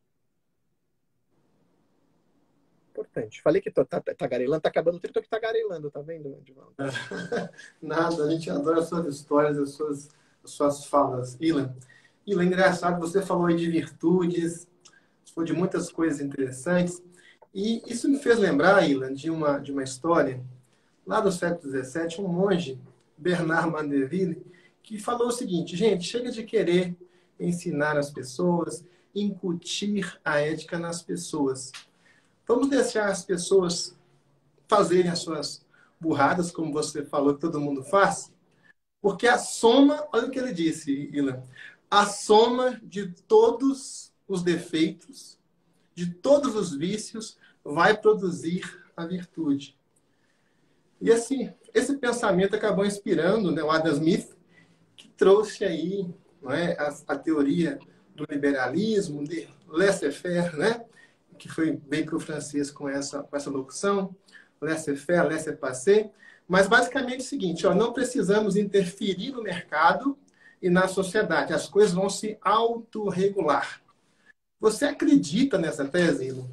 Importante. Falei que tô tagarelando, tá acabando o tempo, tô aqui tagarelando, tá vendo, Edivaldo?
Nada, a gente adora as suas histórias, as suas, as suas falas. Ilan, Ilan, engraçado, você falou aí de virtudes, falou de muitas coisas interessantes, e isso me fez lembrar, Ilan, de uma, de uma história, lá do século dezessete, um monge, Bernard Mandeville, que falou o seguinte: gente, chega de querer ensinar as pessoas, incutir a ética nas pessoas. Vamos deixar as pessoas fazerem as suas burradas, como você falou que todo mundo faz, porque a soma, olha o que ele disse, Ilan, a soma de todos os defeitos, de todos os vícios, vai produzir a virtude. E assim, esse pensamento acabou inspirando, né, o Adam Smith, que trouxe aí, não é, a, a teoria do liberalismo, de laissez-faire, né, que foi bem para o francês com essa, com essa locução, laissez-faire, laissez-passer, mas basicamente é o seguinte, ó, não precisamos interferir no mercado e na sociedade, as coisas vão se autorregular. Você acredita nessa tese, Ilan?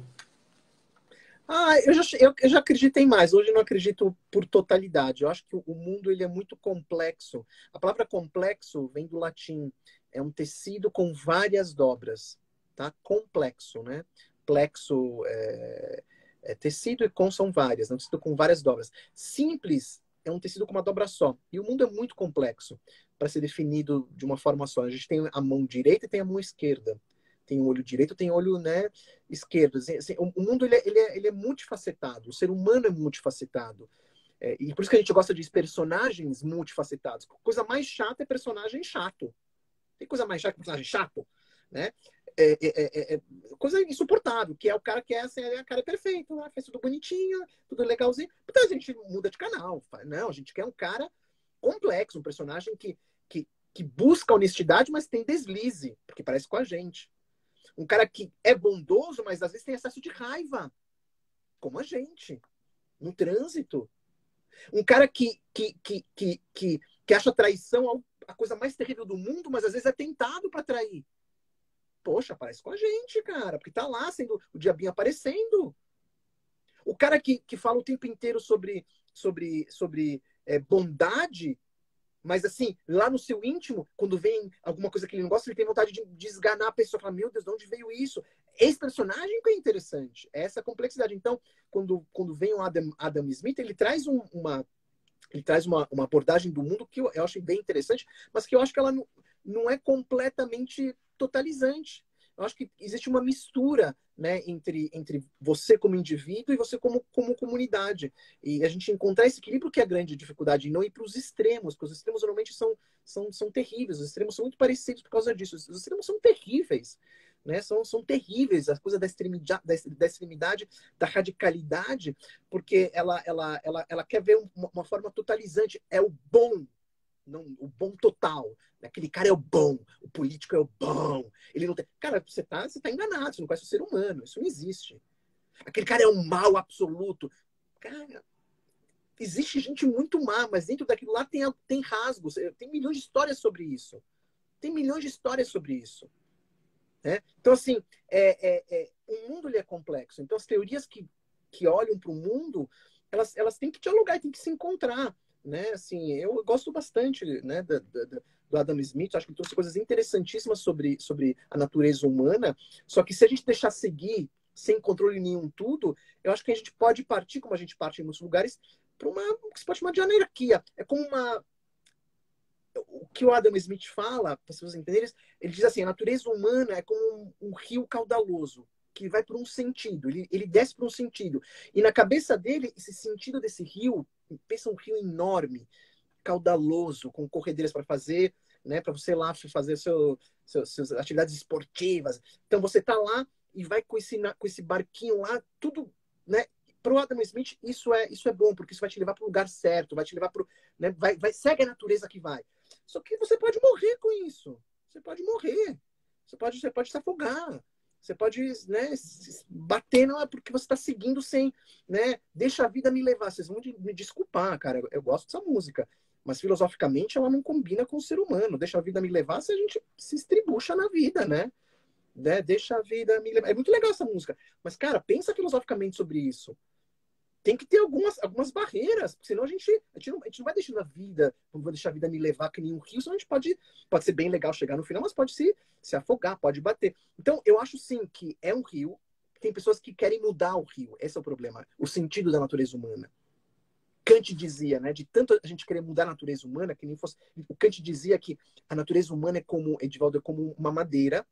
Ah, eu já, eu, eu já acreditei mais. Hoje eu não acredito por totalidade. Eu acho que o mundo ele é muito complexo. A palavra complexo vem do latim. É um tecido com várias dobras. Tá? Complexo, né? Plexo é, é tecido e com são várias. É um tecido com várias dobras. Simples é um tecido com uma dobra só. E o mundo é muito complexo para ser definido de uma forma só. A gente tem a mão direita e tem a mão esquerda. Tem o olho direito, tem o olho, né, esquerdo. Assim, assim, o mundo ele é, ele, é, ele é multifacetado, o ser humano é multifacetado. É, e por isso que a gente gosta de personagens multifacetados. A coisa mais chata é personagem chato. Tem coisa mais chata que personagem chato, né? É, é, é, é coisa insuportável, que é o cara que é, assim, é, o cara é perfeito, né? Faz tudo bonitinho, tudo legalzinho. Então a gente muda de canal. Não, a gente quer um cara complexo, um personagem que, que, que busca honestidade, mas tem deslize, porque parece com a gente. Um cara que é bondoso, mas às vezes tem excesso de raiva. Como a gente. No trânsito. Um cara que, que, que, que, que, que acha traição a coisa mais terrível do mundo, mas às vezes é tentado para trair. Poxa, parece com a gente, cara. Porque tá lá sendo o diabinho aparecendo. O cara que, que fala o tempo inteiro sobre, sobre, sobre é, bondade, mas assim, lá no seu íntimo, quando vem alguma coisa que ele não gosta, ele tem vontade de, de esganar a pessoa. Fala, meu Deus, de onde veio isso? Esse personagem que é interessante. Essa complexidade. Então, quando, quando vem o Adam, Adam Smith, ele traz um, uma... Ele traz uma, uma abordagem do mundo que eu, eu acho bem interessante, mas que eu acho que ela não, não é completamente totalizante. Eu acho que existe uma mistura, né, entre, entre você como indivíduo e você como, como comunidade. E a gente encontrar esse equilíbrio que é a grande dificuldade, e não ir para os extremos, porque os extremos normalmente são, são, são terríveis. Os extremos são muito parecidos por causa disso. Os extremos são terríveis. Né? São, são terríveis, as coisas da extremidade, da extremidade, da radicalidade, porque ela, ela, ela, ela quer ver uma, uma forma totalizante. É o bom, não, o bom total. Aquele cara é o bom, o político é o bom. Ele não tem... Cara, você tá, você tá enganado, você não conhece o ser humano, isso não existe. Aquele cara é um mal absoluto. Cara, existe gente muito má, mas dentro daquilo lá tem, tem rasgos, tem milhões de histórias sobre isso. Tem milhões de histórias sobre isso. Né? Então, assim, é, é, é, o mundo ele é complexo. Então, as teorias que, que olham para o mundo, elas, elas têm que dialogar e têm que se encontrar. Né? Assim, eu gosto bastante, né, da, da, do Adam Smith, acho que ele trouxe coisas interessantíssimas sobre, sobre a natureza humana, só que se a gente deixar seguir sem controle nenhum tudo, eu acho que a gente pode partir, como a gente parte em muitos lugares, para uma, o que se pode chamar de anarquia. É como uma... O que o Adam Smith fala, para vocês entenderem, ele diz assim, a natureza humana é como um, um rio caudaloso, que vai por um sentido, ele, ele desce por um sentido. E na cabeça dele, esse sentido desse rio, pensa um rio enorme, caudaloso, com corredeiras para fazer, né, para você lá fazer seu, seu, suas atividades esportivas. Então você tá lá e vai com esse, com esse barquinho lá, tudo, né? Para o Adam Smith, isso é, isso é bom, porque isso vai te levar para o lugar certo, vai te levar para, né, vai, vai, segue a natureza que vai. Só que você pode morrer com isso. Você pode morrer. Você pode, você pode se afogar. Você pode, né, bater, não é porque você está seguindo sem, né, deixa a vida me levar. Vocês vão me desculpar, cara, eu, eu gosto dessa música, mas filosoficamente ela não combina com o ser humano. Deixa a vida me levar se a gente se estribucha na vida, né? né? Deixa a vida me levar. É muito legal essa música, mas, cara, pensa filosoficamente sobre isso. Tem que ter algumas, algumas barreiras, senão a gente, a, gente não, a gente não vai deixando a vida, não vai deixar a vida me levar que nem um rio, senão a gente pode, pode ser bem legal chegar no final, mas pode se, se afogar, pode bater. Então, eu acho sim que é um rio, tem pessoas que querem mudar o rio, esse é o problema, o sentido da natureza humana. Kant dizia, né, de tanto a gente querer mudar a natureza humana, que nem fosse, o Kant dizia que a natureza humana é como, Edivaldo, é como uma madeira,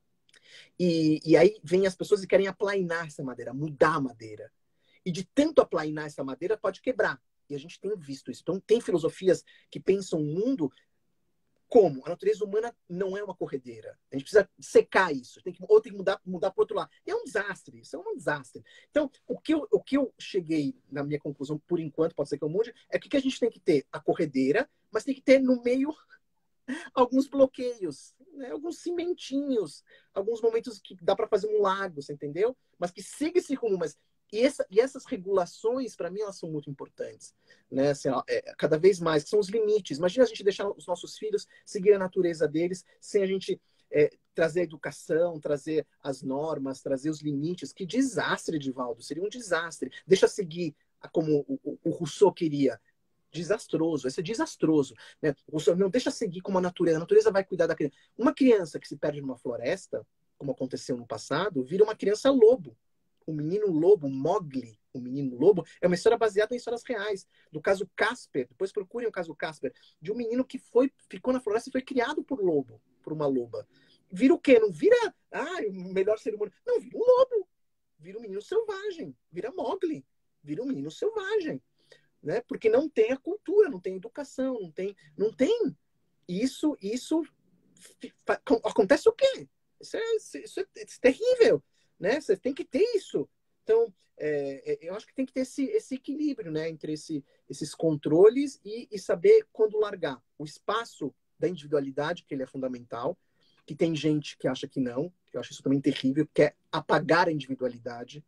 e, e aí vem as pessoas e querem aplainar essa madeira, mudar a madeira. E de tanto aplainar essa madeira, pode quebrar. E a gente tem visto isso. Então, tem filosofias que pensam o mundo como a natureza humana não é uma corredeira. A gente precisa secar isso. Tem que, ou tem que mudar, mudar para o outro lado. E é um desastre. Isso é um desastre. Então, o que, eu, o que eu cheguei na minha conclusão, por enquanto, pode ser que eu mude, é que a gente tem que ter a corredeira, mas tem que ter no meio alguns bloqueios, né? Alguns cimentinhos, alguns momentos que dá para fazer um lago, você entendeu? Mas que siga esse rumo, mas e, essa, e essas regulações, para mim, elas são muito importantes. Né? Assim, é, cada vez mais, que são os limites. Imagina a gente deixar os nossos filhos seguir a natureza deles, sem a gente é, trazer a educação, trazer as normas, trazer os limites. Que desastre, Edivaldo. Seria um desastre. Deixa seguir como o, o, o Rousseau queria. Desastroso. Esse é desastroso. Né? O Rousseau não deixa seguir como a natureza. A natureza vai cuidar da criança. Uma criança que se perde numa floresta, como aconteceu no passado, vira uma criança lobo. O menino lobo, Mowgli, o menino lobo, é uma história baseada em histórias reais. Do caso Casper, depois procurem o caso Casper, de um menino que foi, ficou na floresta e foi criado por lobo, por uma loba. Vira o quê? Não vira, ah, o melhor ser humano. Não, vira um lobo. Vira um menino selvagem. Vira Mowgli. Vira um menino selvagem. Né? Porque não tem a cultura, não tem educação, não tem. Não tem. Isso, isso acontece o quê? Isso é, isso é, isso é terrível. Né? Você tem que ter isso. Então, é, eu acho que tem que ter esse, esse equilíbrio, né? Entre esse, esses controles e, e saber quando largar. O espaço da individualidade, que ele é fundamental, que tem gente que acha que não, que eu acho isso também terrível, que é apagar a individualidade.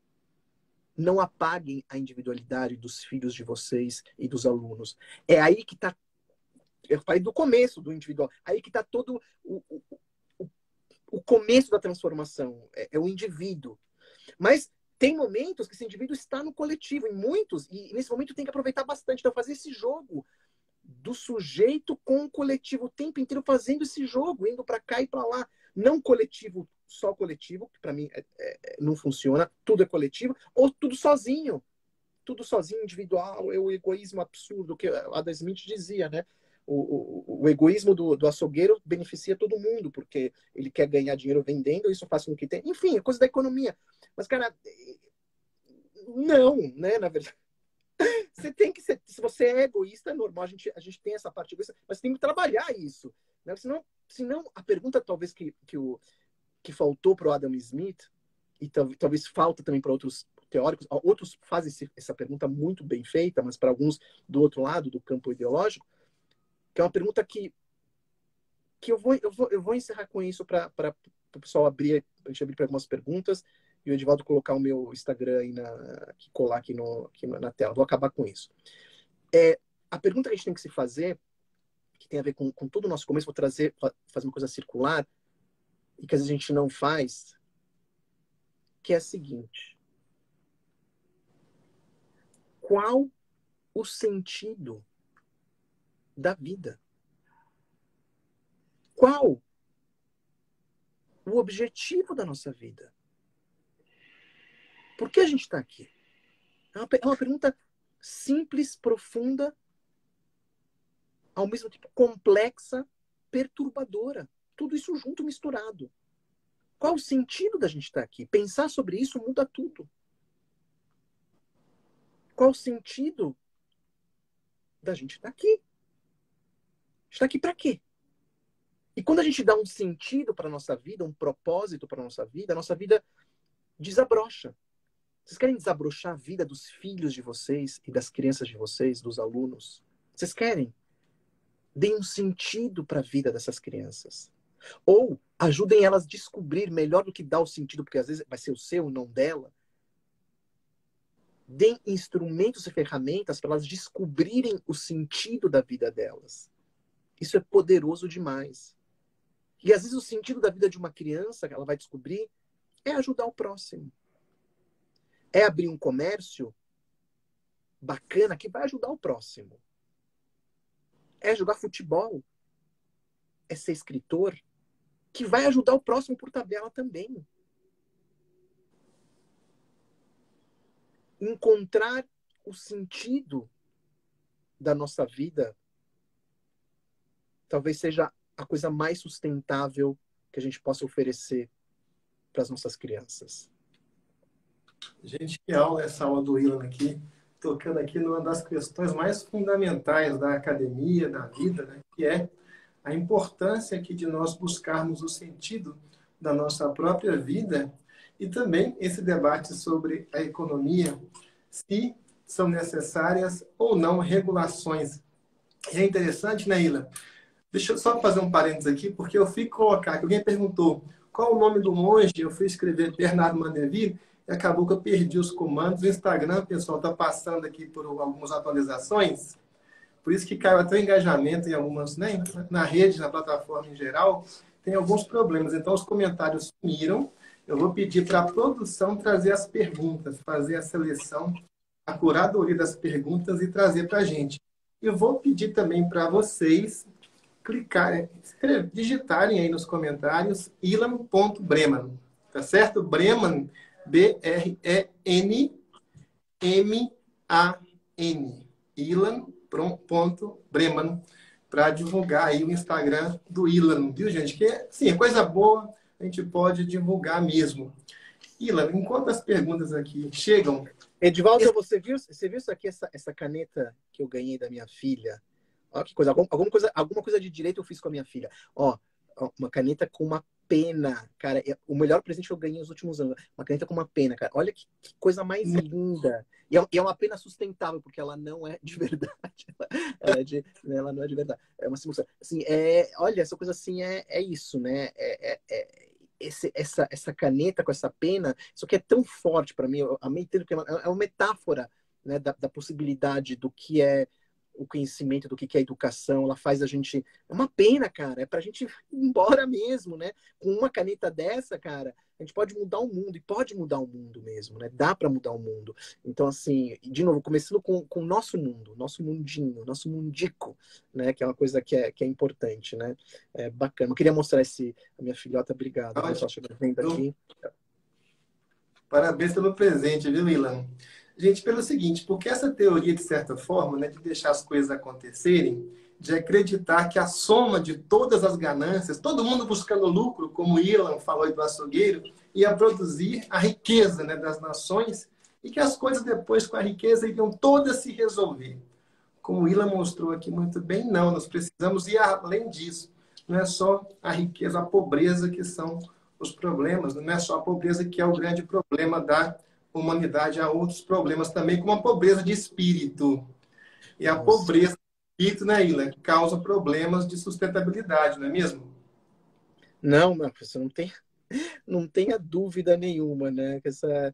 Não apaguem a individualidade dos filhos de vocês e dos alunos. É aí que está, eu falei do começo do individual, aí que está todo o, o o começo da transformação, é, é o indivíduo. Mas tem momentos que esse indivíduo está no coletivo, em muitos, e nesse momento tem que aproveitar bastante. Então, fazer esse jogo do sujeito com o coletivo, o tempo inteiro fazendo esse jogo, indo para cá e para lá. Não coletivo, só coletivo, que para mim é, é, não funciona, tudo é coletivo, ou tudo sozinho. Tudo sozinho, individual, é o egoísmo absurdo que Adam Smith dizia, né? O, o, o egoísmo do, do açougueiro beneficia todo mundo, porque ele quer ganhar dinheiro vendendo, isso faz com que tenha. Enfim, é coisa da economia. Mas, cara, não, né? Na verdade, você tem que ser. Se você é egoísta, é normal, a gente, a gente tem essa parte egoísta, mas tem que trabalhar isso. Né? Senão, senão, a pergunta talvez que, que, o, que faltou para o Adam Smith, e talvez falta também para outros teóricos, outros fazem essa pergunta muito bem feita, mas para alguns do outro lado do campo ideológico, que é uma pergunta que, que eu, vou, eu, vou, eu vou encerrar com isso para o pessoal abrir, a gente abrir para algumas perguntas e o Edivaldo colocar o meu Instagram aí na, aqui, colar aqui, no, aqui na tela. Vou acabar com isso. É, a pergunta que a gente tem que se fazer, que tem a ver com, com todo o nosso começo, vou trazer, fazer uma coisa circular, e que às vezes a gente não faz, que é a seguinte: qual o sentido da vida? Qual o objetivo da nossa vida? Por que a gente está aqui? É uma, é uma pergunta simples, profunda, ao mesmo tempo complexa, perturbadora. Tudo isso junto, misturado. Qual o sentido da gente estar aqui? Pensar sobre isso muda tudo. Qual o sentido da gente estar aqui. A gente está aqui para quê? E quando a gente dá um sentido para a nossa vida, um propósito para a nossa vida, a nossa vida desabrocha. Vocês querem desabrochar a vida dos filhos de vocês e das crianças de vocês, dos alunos? Vocês querem? Deem um sentido para a vida dessas crianças. Ou ajudem elas a descobrir melhor do que dar o sentido, porque às vezes vai ser o seu, não dela. Deem instrumentos e ferramentas para elas descobrirem o sentido da vida delas. Isso é poderoso demais. E às vezes o sentido da vida de uma criança que ela vai descobrir é ajudar o próximo. É abrir um comércio bacana que vai ajudar o próximo. É jogar futebol. É ser escritor que vai ajudar o próximo por tabela também. Encontrar o sentido da nossa vida talvez seja a coisa mais sustentável que a gente possa oferecer para as nossas crianças.
Gente, que aula essa aula do Ilan aqui, tocando aqui numa das questões mais fundamentais da academia, da vida, né? Que é a importância aqui de nós buscarmos o sentido da nossa própria vida e também esse debate sobre a economia, se são necessárias ou não regulações. E é interessante, né, Ilan? Deixa eu só fazer um parênteses aqui, porque eu fui colocar, que alguém perguntou qual o nome do monge, eu fui escrever Bernardo Mandeville, e acabou que eu perdi os comandos. O Instagram, pessoal, está passando aqui por algumas atualizações, por isso que caiu até o engajamento em algumas, né, na rede, na plataforma em geral, tem alguns problemas. Então, os comentários sumiram. Eu vou pedir para a produção trazer as perguntas, fazer a seleção, a curadoria das perguntas e trazer para a gente. Eu vou pedir também para vocês clicarem, digitarem aí nos comentários ilan ponto breman, tá certo? Breman, B R E N M A N, ilan ponto breman, para divulgar aí o Instagram do Ilan, viu, gente? Que, sim, é coisa boa, a gente pode divulgar mesmo. Ilan, enquanto as perguntas aqui chegam...
Edivaldo, você viu, você viu isso aqui, essa, essa caneta que eu ganhei da minha filha? Ó, que coisa, alguma, alguma coisa, alguma coisa de direito eu fiz com a minha filha. Ó, uma caneta com uma pena, cara. É o melhor presente que eu ganhei nos últimos anos. Uma caneta com uma pena, cara. Olha que, que coisa mais linda. E é, e é uma pena sustentável, porque ela não é de verdade. Ela, é de, ela não é de verdade. É uma simulação. Assim, é, olha, essa coisa assim é, é isso, né? É, é, é, esse, essa, essa caneta com essa pena, isso aqui é tão forte para mim. Eu amei tanto, porque é uma, é uma metáfora, né, da, da possibilidade do que é o conhecimento, do que é a educação. Ela faz a gente... É uma pena, cara. É pra gente ir embora mesmo, né? Com uma caneta dessa, cara, a gente pode mudar o mundo. E pode mudar o mundo mesmo, né? Dá pra mudar o mundo. Então, assim, de novo, começando com, com o nosso mundo, nosso mundinho, nosso mundico, né? Que é uma coisa que é, que é importante, né? É bacana. Eu queria mostrar esse... A minha filhota, obrigado. O pessoal chegando aqui.
Parabéns pelo presente, viu, Ilan? Gente, pelo seguinte, porque essa teoria, de certa forma, né, de deixar as coisas acontecerem, de acreditar que a soma de todas as ganâncias, todo mundo buscando lucro, como Ilan falou do açougueiro, ia produzir a riqueza, né, das nações, e que as coisas depois, com a riqueza, iriam todas se resolver. Como o Ilan mostrou aqui muito bem, não, nós precisamos ir além disso. Não é só a riqueza, a pobreza que são os problemas, não é só a pobreza que é o grande problema da humanidade, há outros problemas também, como a pobreza de espírito. E a Nossa. pobreza de espírito, né, Ilan, causa problemas de sustentabilidade, não é mesmo?
Não, mas você não tem, não tenha dúvida nenhuma, né? Que essa,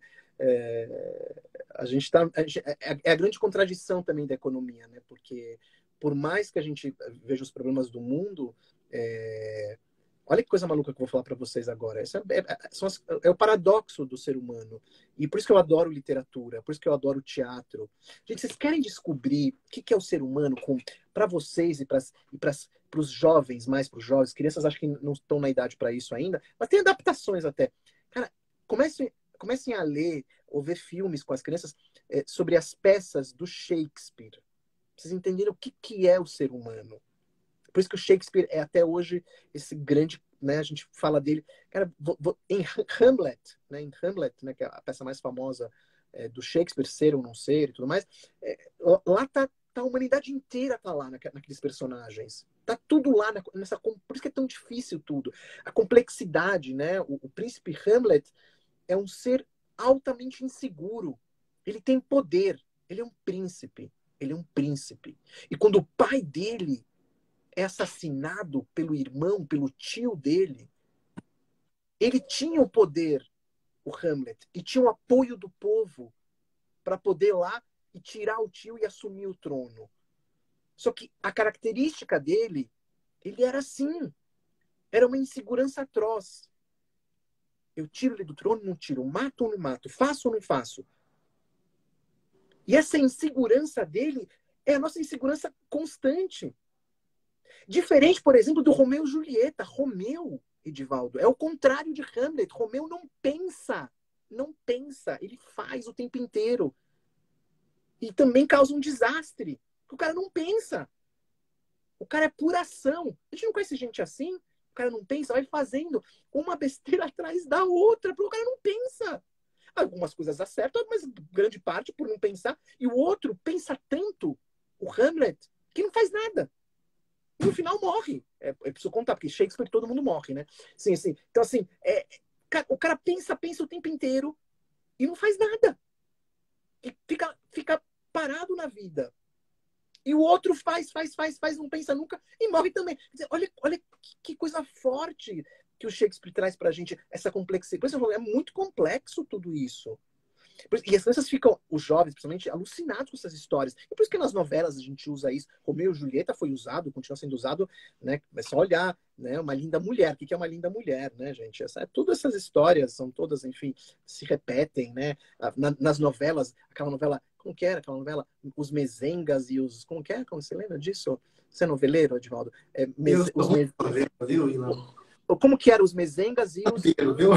é, a gente está... É, é a grande contradição também da economia, né? Porque por mais que a gente veja os problemas do mundo... É, olha que coisa maluca que eu vou falar para vocês agora. Isso é, é, são as, é o paradoxo do ser humano. E por isso que eu adoro literatura, por isso que eu adoro teatro. Gente, vocês querem descobrir o que, que é o ser humano para vocês e para os jovens, mais para os jovens, crianças acho que não estão na idade para isso ainda, mas tem adaptações até. Cara, comecem, comecem a ler ou ver filmes com as crianças é, sobre as peças do Shakespeare. Pra vocês entenderem o que, que é o ser humano. Por isso que o Shakespeare é até hoje esse grande, né? A gente fala dele, cara, vou, vou, em Hamlet, né? Em Hamlet, né? Que é a peça mais famosa é, do Shakespeare, Ser ou Não Ser e tudo mais. É, lá tá tá, a humanidade inteira tá lá naque, naqueles personagens. Tá tudo lá, na, nessa, por isso que é tão difícil tudo. A complexidade, né? O, o príncipe Hamlet é um ser altamente inseguro. Ele tem poder. Ele é um príncipe. Ele é um príncipe. E quando o pai dele é assassinado pelo irmão, pelo tio dele, ele tinha o poder, o Hamlet, e tinha o apoio do povo para poder ir lá e tirar o tio e assumir o trono. Só que a característica dele, ele era assim. Era uma insegurança atroz. Eu tiro ele do trono, não tiro. Mato ou não mato? Faço ou não faço? E essa insegurança dele é a nossa insegurança constante. Diferente, por exemplo, do Romeu e Julieta. Romeu, Edivaldo, é o contrário de Hamlet. Romeu não pensa. Não pensa. Ele faz o tempo inteiro. E também causa um desastre. Porque o cara não pensa. O cara é pura ação. A gente não conhece gente assim. O cara não pensa, vai fazendo uma besteira atrás da outra. Porque o cara não pensa. Algumas coisas acertam, mas grande parte por não pensar. E o outro pensa tanto, o Hamlet, que não faz nada. E no final morre. É, eu preciso contar, porque Shakespeare todo mundo morre, né? Sim, sim. Então, assim, é, o cara pensa, pensa o tempo inteiro e não faz nada. E fica, fica parado na vida. E o outro faz, faz, faz, faz, não pensa nunca e morre também. Quer dizer, olha, olha que, que coisa forte que o Shakespeare traz pra gente, essa complexidade. Por isso, é muito complexo tudo isso. E as crianças ficam, os jovens, principalmente, alucinados com essas histórias. E por isso que nas novelas a gente usa isso. Romeu e Julieta foi usado, continua sendo usado, né? É só olhar, né? Uma linda mulher. O que é uma linda mulher, né, gente? Essa, todas essas histórias são todas, enfim, se repetem, né? Na, nas novelas, aquela novela, como que era aquela novela? Os Mezengas e os... Como que é? Como você lembra disso? Você é noveleiro, Edivaldo? É,
Eu
mez,
sou
os
muito
mez...
novela, viu, Ilan?
Como que eram os Mezengas e os...
Inteiro, viu?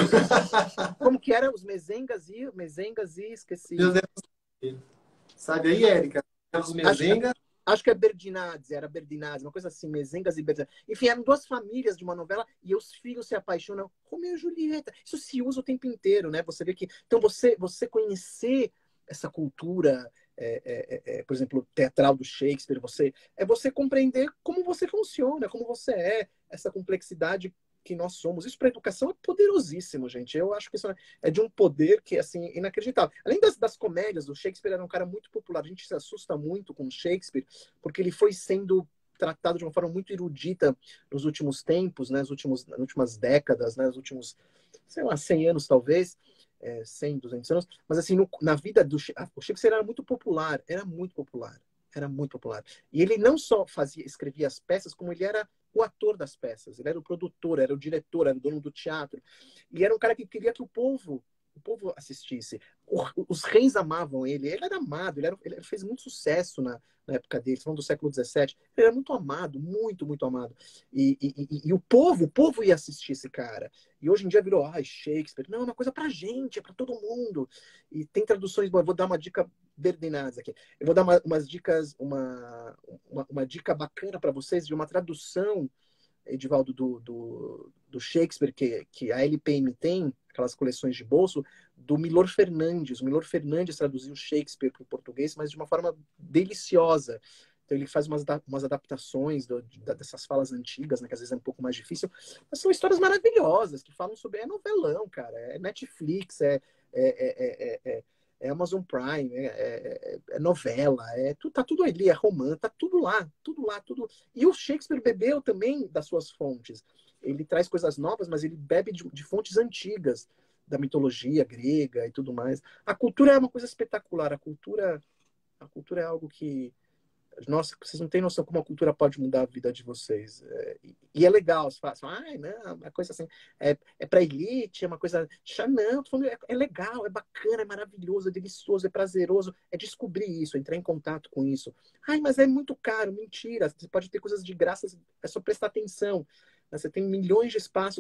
Como que eram os Mezengas e... Mezengas e... Esqueci.
Deus deve saber. Sabe aí, Érica? Os
Acho,
Mezenga.
acho que é Berdinazzi, era Berdinazzi, uma coisa assim, Mezengas e Berdinazzi. Enfim, eram duas famílias de uma novela e os filhos se apaixonam. Romeu e Julieta. Isso se usa o tempo inteiro, né? Você vê que... Então, você, você conhecer essa cultura, é, é, é, por exemplo, teatral do Shakespeare, você, é você compreender como você funciona, como você é, essa complexidade que nós somos. Isso para a educação é poderosíssimo, gente. Eu acho que isso é de um poder que é assim, inacreditável. Além das, das comédias, o Shakespeare era um cara muito popular. A gente se assusta muito com o Shakespeare, porque ele foi sendo tratado de uma forma muito erudita nos últimos tempos, né, nos últimos, nas últimas décadas, né, nos últimos, sei lá, cem anos talvez, é, cem, duzentos anos. Mas assim, no, na vida do o Shakespeare era muito popular, era muito popular. Era muito popular. E ele não só fazia, escrevia as peças, como ele era o ator das peças. Ele era o produtor, era o diretor, era o dono do teatro. E era um cara que queria que o povo, o povo assistisse. O, os reis amavam ele. Ele era amado. Ele, era, ele fez muito sucesso na, na época dele, falando do século dezessete. Ele era muito amado, muito, muito amado. E, e, e, e o povo, o povo ia assistir esse cara. E hoje em dia virou, ai, Shakespeare. Não, é uma coisa pra gente, é pra todo mundo. E tem traduções, bom, eu vou dar uma dica Berdinazzi aqui. Eu vou dar uma, umas dicas, uma, uma, uma dica bacana para vocês de uma tradução, Edivaldo, do, do, do Shakespeare, que, que a L P M tem, aquelas coleções de bolso, do Milor Fernandes. O Milor Fernandes traduziu Shakespeare para o português, mas de uma forma deliciosa. Então ele faz umas, umas adaptações do, de, dessas falas antigas, né, que às vezes é um pouco mais difícil, mas são histórias maravilhosas, que falam sobre... É novelão, cara. É Netflix, é... é, é, é, é é Amazon Prime, é, é, é novela, é, tá tudo ali, é romance, tá tudo lá, tudo lá, tudo. E o Shakespeare bebeu também das suas fontes. Ele traz coisas novas, mas ele bebe de, de fontes antigas, da mitologia grega e tudo mais. A cultura é uma coisa espetacular, a cultura, a cultura é algo que... Nossa, vocês não têm noção como a cultura pode mudar a vida de vocês. É, e, e é legal, você fala assim, ah, não, uma coisa assim, é, é pra elite, é uma coisa... Não, tô falando, é, é legal, é bacana, é maravilhoso, é delicioso, é prazeroso, é descobrir isso, entrar em contato com isso. Ai, mas é muito caro, mentira, você pode ter coisas de graça, é só prestar atenção. Você tem milhões de espaços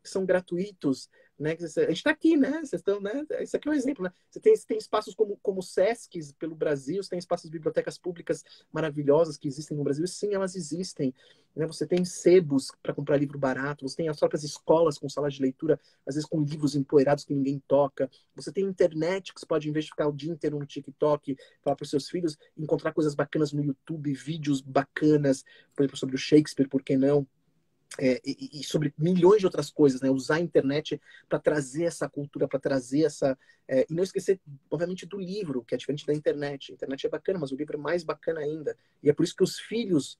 que são gratuitos, né? A gente está aqui, né? Vocês estão, né? Isso aqui é um exemplo, né? Você tem, tem espaços como, como SESCs pelo Brasil, você tem espaços de bibliotecas públicas maravilhosas que existem no Brasil. Sim, elas existem. Né? Você tem sebos para comprar livro barato, você tem as próprias escolas com salas de leitura, às vezes com livros empoeirados que ninguém toca. Você tem internet que você pode, em vez de ficar o dia inteiro no TikTok, falar para os seus filhos, encontrar coisas bacanas no YouTube, vídeos bacanas, por exemplo, sobre o Shakespeare, por que não? É, e, e sobre milhões de outras coisas, né? Usar a internet para trazer essa cultura, para trazer essa... É, e não esquecer, obviamente, do livro, que é diferente da internet. A internet é bacana, mas o livro é mais bacana ainda. E é por isso que os filhos,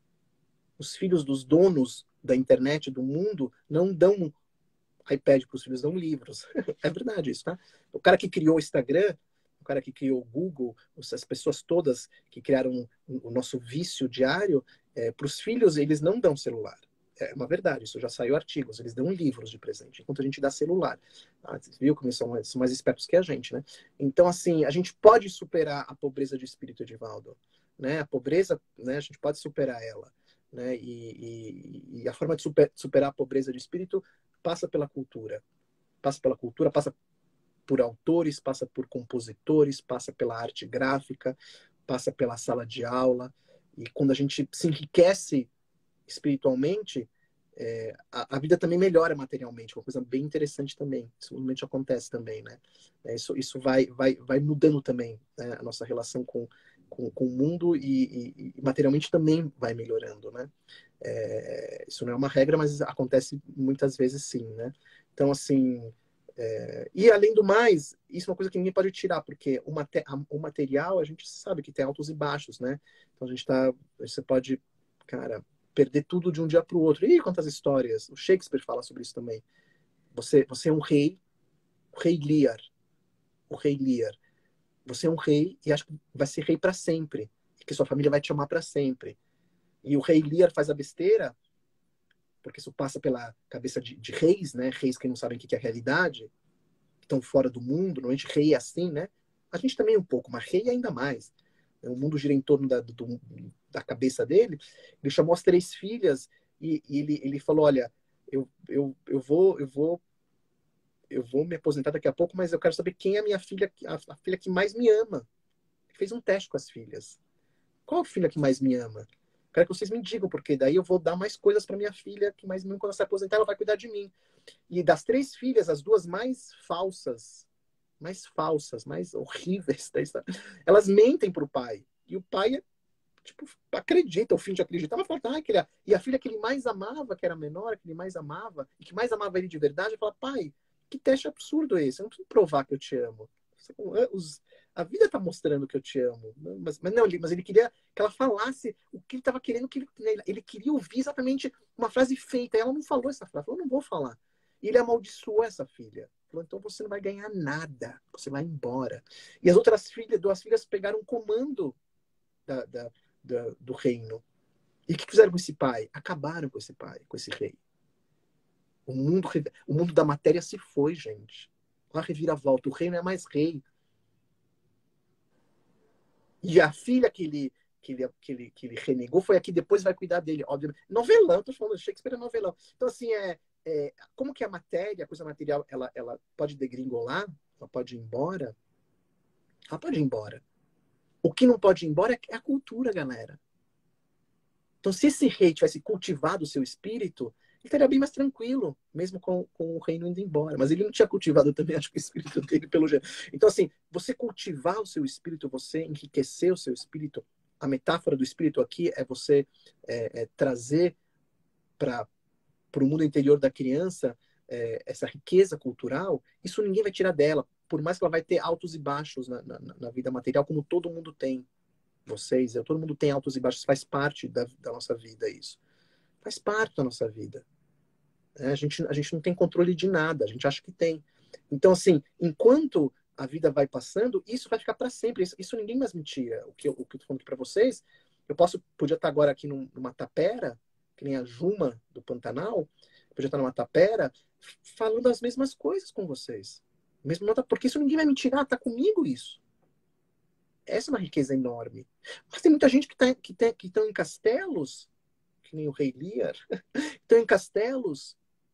os filhos dos donos da internet, do mundo, não dão iPad para os filhos, dão livros. É verdade isso, tá? O cara que criou o Instagram, o cara que criou o Google, as pessoas todas que criaram o nosso vício diário, é, para os filhos, eles não dão celular. É uma verdade, isso já saiu artigos, eles dão livros de presente, enquanto a gente dá celular. Ah, você viu como eles são, são mais espertos que a gente, né? Então, assim, a gente pode superar a pobreza de espírito, Edivaldo. Né? A pobreza, né, a gente pode superar ela. Né? E, e, e a forma de super, superar a pobreza de espírito passa pela cultura. Passa pela cultura, passa por autores, passa por compositores, passa pela arte gráfica, passa pela sala de aula. E quando a gente se enriquece espiritualmente, é, a, a vida também melhora materialmente, uma coisa bem interessante também. Isso normalmente acontece também, né? É, isso isso vai, vai, vai mudando também, né? A nossa relação com, com, com o mundo e, e, e materialmente também vai melhorando, né? É, isso não é uma regra, mas acontece muitas vezes sim, né? Então, assim... É, e além do mais, isso é uma coisa que ninguém pode tirar, porque o, mate, a, o material, a gente sabe que tem altos e baixos, né? Então a gente tá... Você pode, cara, perder tudo de um dia para o outro. Ih, quantas histórias! O Shakespeare fala sobre isso também. Você, você é um rei, o rei Lear, o rei Lear. Você é um rei e acha que vai ser rei para sempre, e que sua família vai te amar para sempre. E o rei Lear faz a besteira, porque isso passa pela cabeça de, de reis, né? Reis que não sabem o que é a realidade, que estão fora do mundo. Normalmente rei é assim, né? A gente também é um pouco, mas rei ainda mais. O mundo gira em torno da, do, da cabeça dele. Ele chamou as três filhas e, e ele, ele falou: olha, eu, eu, eu, vou, eu, vou, eu vou me aposentar daqui a pouco, mas eu quero saber quem é a minha filha, a, a filha que mais me ama. Ele fez um teste com as filhas. Qual a filha que mais me ama? Quero que vocês me digam, porque daí eu vou dar mais coisas para minha filha, que mais me ama. Quando ela se aposentar, ela vai cuidar de mim. E das três filhas, as duas mais falsas, mais falsas, mais horríveis da história, elas mentem pro pai. E o pai, tipo, acredita, o fim de acreditar, mas fala, ah, que ele... E a filha que ele mais amava, que era menor, que ele mais amava, e que mais amava ele de verdade, fala, pai, que teste absurdo é esse? Eu não preciso provar que eu te amo. Os... A vida tá mostrando que eu te amo. Mas, mas não, mas ele queria que ela falasse o que ele estava querendo, que ele, ele queria ouvir exatamente uma frase feita. E ela não falou essa frase, falou, não vou falar. E ele amaldiçoou essa filha. Falou, então você não vai ganhar nada, você vai embora. E as outras filhas, duas filhas, pegaram o comando da, da, da, do reino. E o que fizeram com esse pai? Acabaram com esse pai, com esse rei. O mundo, o mundo da matéria se foi, gente. Uma reviravolta. O rei não é mais rei. E a filha que ele, que ele, que ele, que ele renegou foi a que depois vai cuidar dele, obviamente. Novelão, tô falando, Shakespeare é novelão. Então, assim, é, é, como que a matéria, a coisa material, ela, ela pode degringolar, ela pode ir embora, ela pode ir embora. O que não pode ir embora é a cultura, galera. Então, se esse rei tivesse cultivado o seu espírito, ele estaria bem mais tranquilo, mesmo com, com o reino indo embora. Mas ele não tinha cultivado também, acho que o espírito dele, pelo jeito. Então, assim, você cultivar o seu espírito, você enriquecer o seu espírito, a metáfora do espírito aqui é você é, é, trazer para o mundo interior da criança é, essa riqueza cultural. Isso ninguém vai tirar dela, por mais que ela vai ter altos e baixos na, na, na vida material, como todo mundo tem. Vocês, eu, todo mundo tem altos e baixos, faz parte da, da nossa vida isso. Faz parte da nossa vida. É, a, gente, a gente não tem controle de nada, a gente acha que tem. Então, assim, enquanto a vida vai passando, isso vai ficar para sempre. Isso, isso ninguém mais me tira. O que eu, o que eu tô falando aqui para vocês, eu posso, podia estar agora aqui num, numa tapera, que nem a Juma do Pantanal, podia estar numa tapera, falando as mesmas coisas com vocês. Mesmo nota, porque isso ninguém vai me tirar, tá comigo isso. Essa é uma riqueza enorme. Mas tem muita gente que tá, que tá, que estão em castelos, que nem o rei Lear, estão em castelos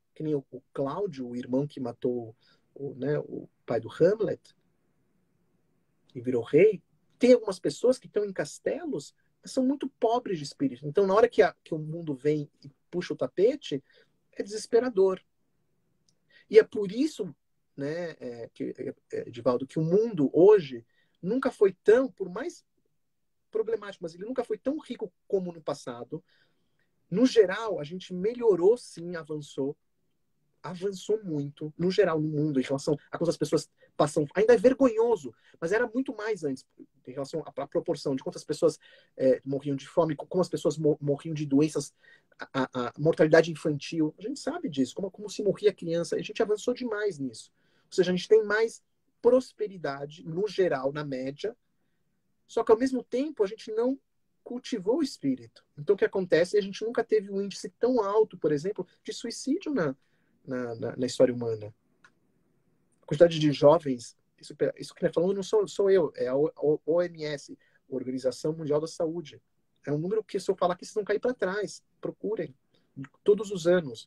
que nem o, o Cláudio, o irmão que matou o, né, o pai do Hamlet e virou rei. Tem algumas pessoas que estão em castelos, mas são muito pobres de espírito. Então, na hora que, a, que o mundo vem e puxa o tapete, é desesperador. E é por isso, né, é, que, é, Edivaldo, que o mundo hoje nunca foi tão, por mais problemático, mas ele nunca foi tão rico como no passado. No geral, a gente melhorou sim, avançou, avançou muito, no geral, no mundo, em relação a quantas pessoas passam. Ainda é vergonhoso, mas era muito mais antes, em relação à, à proporção de quantas pessoas é, morriam de fome, como as pessoas morriam de doenças, a, a, mortalidade infantil. A gente sabe disso, como, como se morria criança. A gente avançou demais nisso. Ou seja, a gente tem mais prosperidade, no geral, na média, só que ao mesmo tempo a gente não cultivou o espírito. Então o que acontece é que a gente nunca teve um índice tão alto, por exemplo, de suicídio na, na, na, na história humana. A quantidade de jovens, isso, isso que eu falando não sou, sou eu, é a O M S, Organização Mundial da Saúde. É um número que, se eu falar que vocês vão cair para trás, procurem, todos os anos.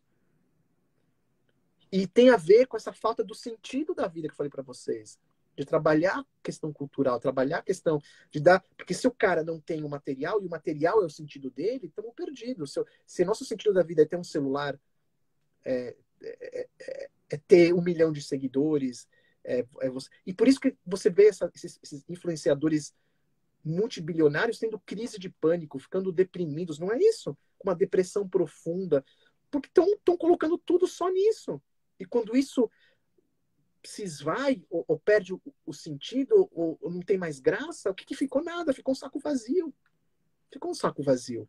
E tem a ver com essa falta do sentido da vida que eu falei para vocês. De trabalhar a questão cultural, trabalhar a questão de dar... Porque se o cara não tem o material, e o material é o sentido dele, estamos perdidos. Se, se nosso sentido da vida é ter um celular, é, é, é, é ter um milhão de seguidores, é, é você... e por isso que você vê essa, esses, esses influenciadores multibilionários tendo crise de pânico, ficando deprimidos. Não é isso? Uma depressão profunda. Porque estão colocando tudo só nisso. E quando isso se esvai, ou, ou perde o, o sentido, ou, ou não tem mais graça, o que, que ficou? Nada, ficou um saco vazio. Ficou um saco vazio.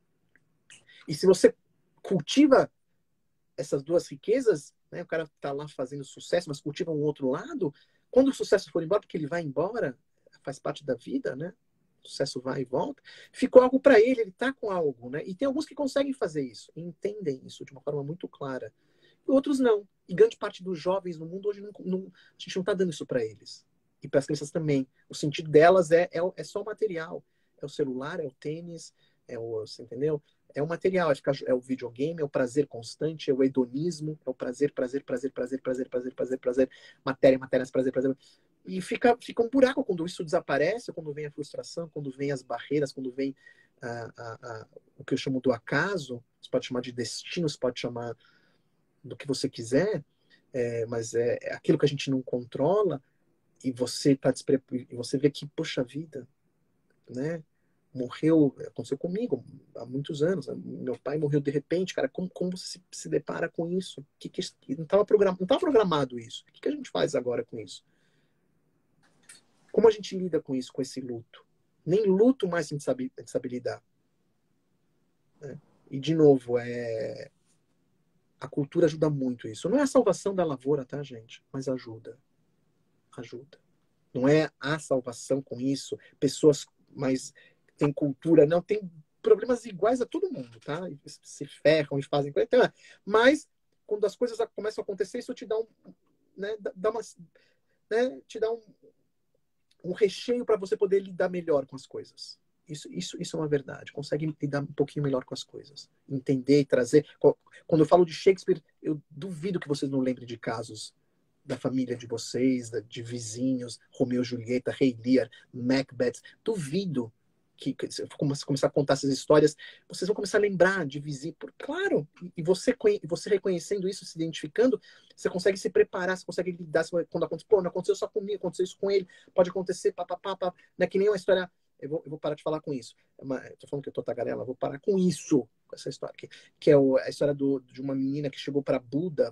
E se você cultiva essas duas riquezas, né, o cara está lá fazendo sucesso, mas cultiva um outro lado, quando o sucesso for embora, porque ele vai embora, faz parte da vida, né? O sucesso vai e volta, ficou algo para ele, ele está com algo, né? E tem alguns que conseguem fazer isso, entendem isso de uma forma muito clara. E outros não. E grande parte dos jovens no mundo hoje, não, não, a gente não está dando isso para eles. E para as crianças também. O sentido delas é, é, é só o material. É o celular, é o tênis, é o, você entendeu? É o material, é, ficar, é o videogame, é o prazer constante, é o hedonismo, é o prazer, prazer, prazer, prazer, prazer, prazer, prazer, prazer, matéria, matéria, prazer, prazer. E fica, fica um buraco quando isso desaparece, quando vem a frustração, quando vem as barreiras, quando vem a, a, a, o que eu chamo do acaso, você pode chamar de destino, você pode chamar do que você quiser, é, mas é, é aquilo que a gente não controla, e você tá despre... e você vê que, poxa vida, né? Morreu, aconteceu comigo há muitos anos. Meu pai morreu de repente, cara. Como, como você se, se depara com isso? Que, que, não estava program... não tava programado isso. O que, que a gente faz agora com isso? Como a gente lida com isso, com esse luto? Nem luto mais a gente sabe, a gente sabe lidar. Né? E, de novo, é... a cultura ajuda muito isso. Não é a salvação da lavoura, tá, gente? Mas ajuda. Ajuda. Não é a salvação com isso. Pessoas mais têm cultura, não, tem problemas iguais a todo mundo, tá? Se ferram e fazem coisa. Então, mas quando as coisas começam a acontecer, isso te dá um, né, dá uma, né, te dá um, um recheio para você poder lidar melhor com as coisas. Isso, isso, isso é uma verdade. Consegue lidar um pouquinho melhor com as coisas. Entender e trazer. Quando eu falo de Shakespeare, eu duvido que vocês não lembrem de casos da família de vocês, de vizinhos, Romeu e Julieta, Rei Lear, Macbeth. Duvido que, que se eu começar a contar essas histórias, vocês vão começar a lembrar de vizinho. Claro, e você, você reconhecendo isso, se identificando, você consegue se preparar, você consegue lidar quando acontece. Pô, não aconteceu só comigo, aconteceu isso com ele, pode acontecer, papapá, pá, não é que nem uma história. Eu vou, eu vou parar de falar com isso. Estou falando que eu tô tagarela, vou parar com isso, com essa história, que, que é o, a história do, de uma menina que chegou para Buda.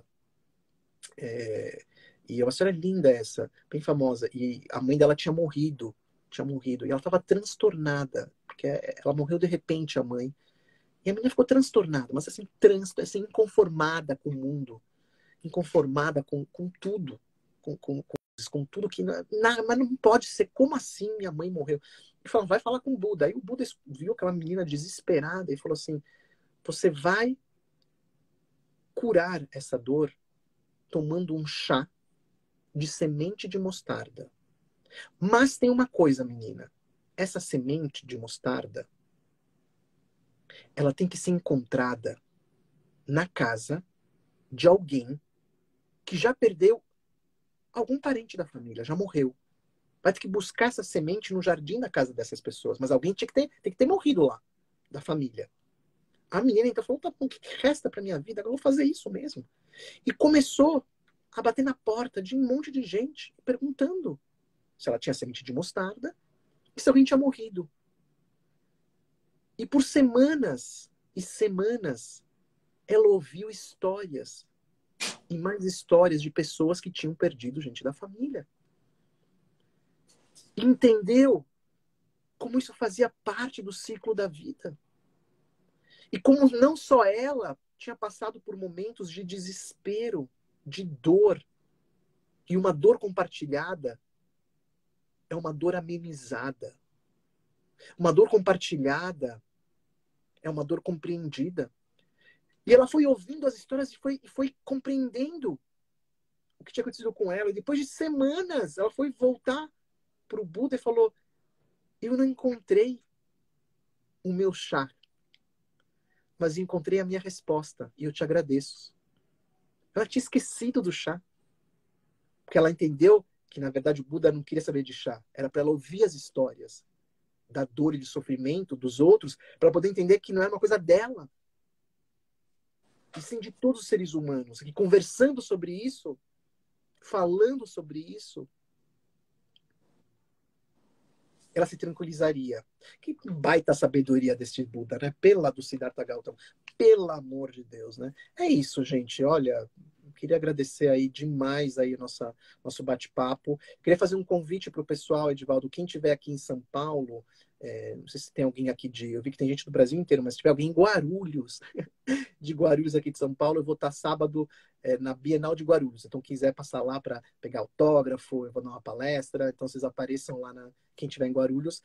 É, e é uma história linda essa, bem famosa. E a mãe dela tinha morrido, tinha morrido. E ela estava transtornada, porque ela morreu de repente, a mãe. E a menina ficou transtornada, mas assim, trans, assim inconformada com o mundo, inconformada com, com tudo, com, com, com, com tudo que... Não, mas não pode ser, como assim minha mãe morreu? E falou, vai falar com o Buda. Aí o Buda viu aquela menina desesperada e falou assim, você vai curar essa dor tomando um chá de semente de mostarda. Mas tem uma coisa, menina. Essa semente de mostarda, ela tem que ser encontrada na casa de alguém que já perdeu algum parente da família, já morreu. Vai ter que buscar essa semente no jardim da casa dessas pessoas. Mas alguém tinha que ter, tem que ter morrido lá, da família. A menina então falou, tá bom, o que resta pra minha vida? Agora eu vou fazer isso mesmo. E começou a bater na porta de um monte de gente, perguntando se ela tinha semente de mostarda e se alguém tinha morrido. E por semanas e semanas, ela ouviu histórias e mais histórias de pessoas que tinham perdido gente da família. E entendeu como isso fazia parte do ciclo da vida. E como não só ela tinha passado por momentos de desespero, de dor, e uma dor compartilhada é uma dor amenizada. Uma dor compartilhada é uma dor compreendida. E ela foi ouvindo as histórias e foi, e foi compreendendo o que tinha acontecido com ela. E depois de semanas, ela foi voltar para o Buda e falou, eu não encontrei o meu chá, mas encontrei a minha resposta. E eu te agradeço. Ela tinha esquecido do chá. Porque ela entendeu que, na verdade, o Buda não queria saber de chá. Era para ela ouvir as histórias da dor e do sofrimento dos outros, para poder entender que não era uma coisa dela. E sim de todos os seres humanos. E conversando sobre isso, falando sobre isso, ela se tranquilizaria. Que baita sabedoria deste Buda, né? Pela do Siddhartha Gautama. Pelo amor de Deus, né? É isso, gente. Olha, queria agradecer aí demais aí nossa, nosso bate-papo. Queria fazer um convite para o pessoal, Edivaldo, quem estiver aqui em São Paulo, é, não sei se tem alguém aqui de... Eu vi que tem gente do Brasil inteiro, mas se tiver alguém em Guarulhos, de Guarulhos aqui de São Paulo, eu vou estar sábado é, na Bienal de Guarulhos. Então, quiser passar lá para pegar autógrafo, eu vou dar uma palestra, então vocês apareçam lá, na, quem estiver em Guarulhos,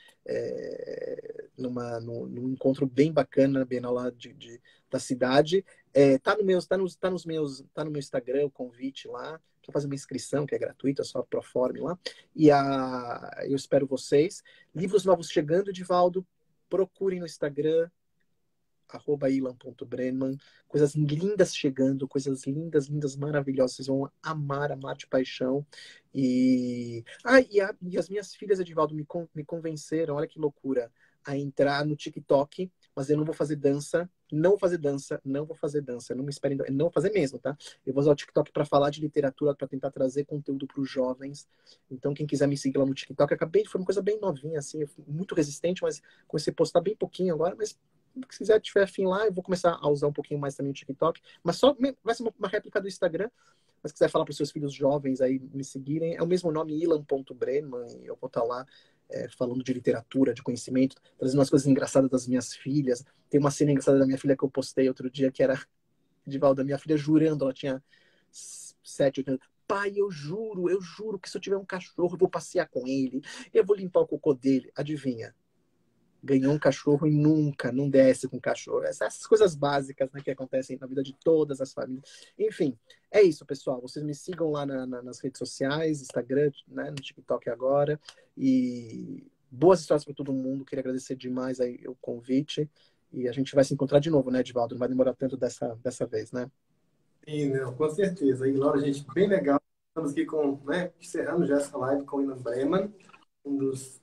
é, numa, num, num encontro bem bacana na Bienal lá de, de, da cidade. É, tá, no meus, tá, nos, tá, nos meus, tá no meu Instagram o convite lá, para fazer uma inscrição, que é gratuita, só proforme lá. E a, eu espero vocês. Livros novos chegando, Edivaldo. Procurem no Instagram, arroba ilan ponto brenman. Coisas lindas chegando, coisas lindas, lindas, maravilhosas. Vocês vão amar, amar de paixão. E, ah, e, a, e as minhas filhas, Edivaldo, me, con, me convenceram, olha que loucura, a entrar no TikTok, mas eu não vou fazer dança, não vou fazer dança, não vou fazer dança, não me esperem, não vou fazer mesmo, tá? Eu vou usar o TikTok para falar de literatura, para tentar trazer conteúdo para os jovens. Então, quem quiser me seguir lá no TikTok, acabei, foi uma coisa bem novinha, assim, muito resistente, mas comecei a postar bem pouquinho agora, mas se quiser, tiver afim lá, eu vou começar a usar um pouquinho mais também o TikTok, mas só vai ser uma, uma réplica do Instagram. Mas se quiser falar para os seus filhos jovens aí me seguirem, é o mesmo nome, ilan ponto brenman, e eu vou estar lá é, falando de literatura, de conhecimento, trazendo umas coisas engraçadas das minhas filhas. Tem uma cena engraçada da minha filha que eu postei outro dia, que era, Edivaldo, da minha filha jurando, ela tinha sete, oito anos. Pai, eu juro, eu juro que se eu tiver um cachorro, eu vou passear com ele, eu vou limpar o cocô dele. Adivinha? Ganhou um cachorro e nunca, não desce com cachorro. Essas coisas básicas, né, que acontecem na vida de todas as famílias. Enfim, é isso, pessoal. Vocês me sigam lá na, na, nas redes sociais, Instagram, né, no TikTok agora. E boas histórias para todo mundo. Queria agradecer demais aí o convite. E a gente vai se encontrar de novo, né, Edivaldo? Não vai demorar tanto dessa, dessa vez, né?
Sim, não, com certeza. E, Laura, gente, bem legal. Estamos aqui com, né, encerrando já essa live com o Ilan Brenman, um dos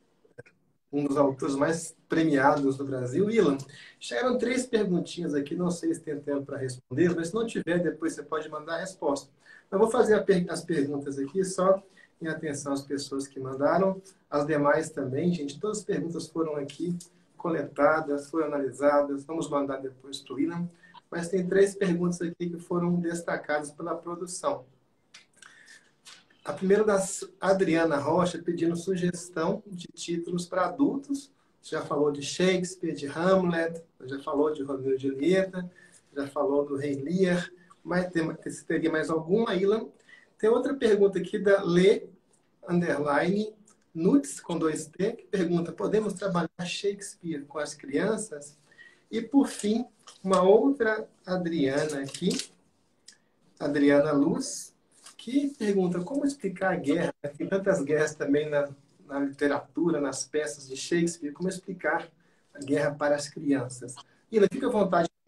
um dos autores mais premiados do Brasil. Ilan, chegaram três perguntinhas aqui, não sei se tem tempo para responder, mas se não tiver, depois você pode mandar a resposta. Eu vou fazer per as perguntas aqui só em atenção às pessoas que mandaram, as demais também, gente, todas as perguntas foram aqui coletadas, foram analisadas, vamos mandar depois para o Ilan, mas tem três perguntas aqui que foram destacadas pela produção. A primeira da Adriana Rocha, pedindo sugestão de títulos para adultos. Já falou de Shakespeare, de Hamlet, já falou de Romeu e Julieta, já falou do Rei Lear, mas tem, teria mais alguma, Ilan? Tem outra pergunta aqui da Lê, underline, Nuts, com dois T, que pergunta, podemos trabalhar Shakespeare com as crianças? E, por fim, uma outra Adriana aqui, Adriana Luz, que pergunta como explicar a guerra. Tem tantas guerras também na, na literatura, nas peças de Shakespeare. Como explicar a guerra para as crianças? Ila, fica à vontade de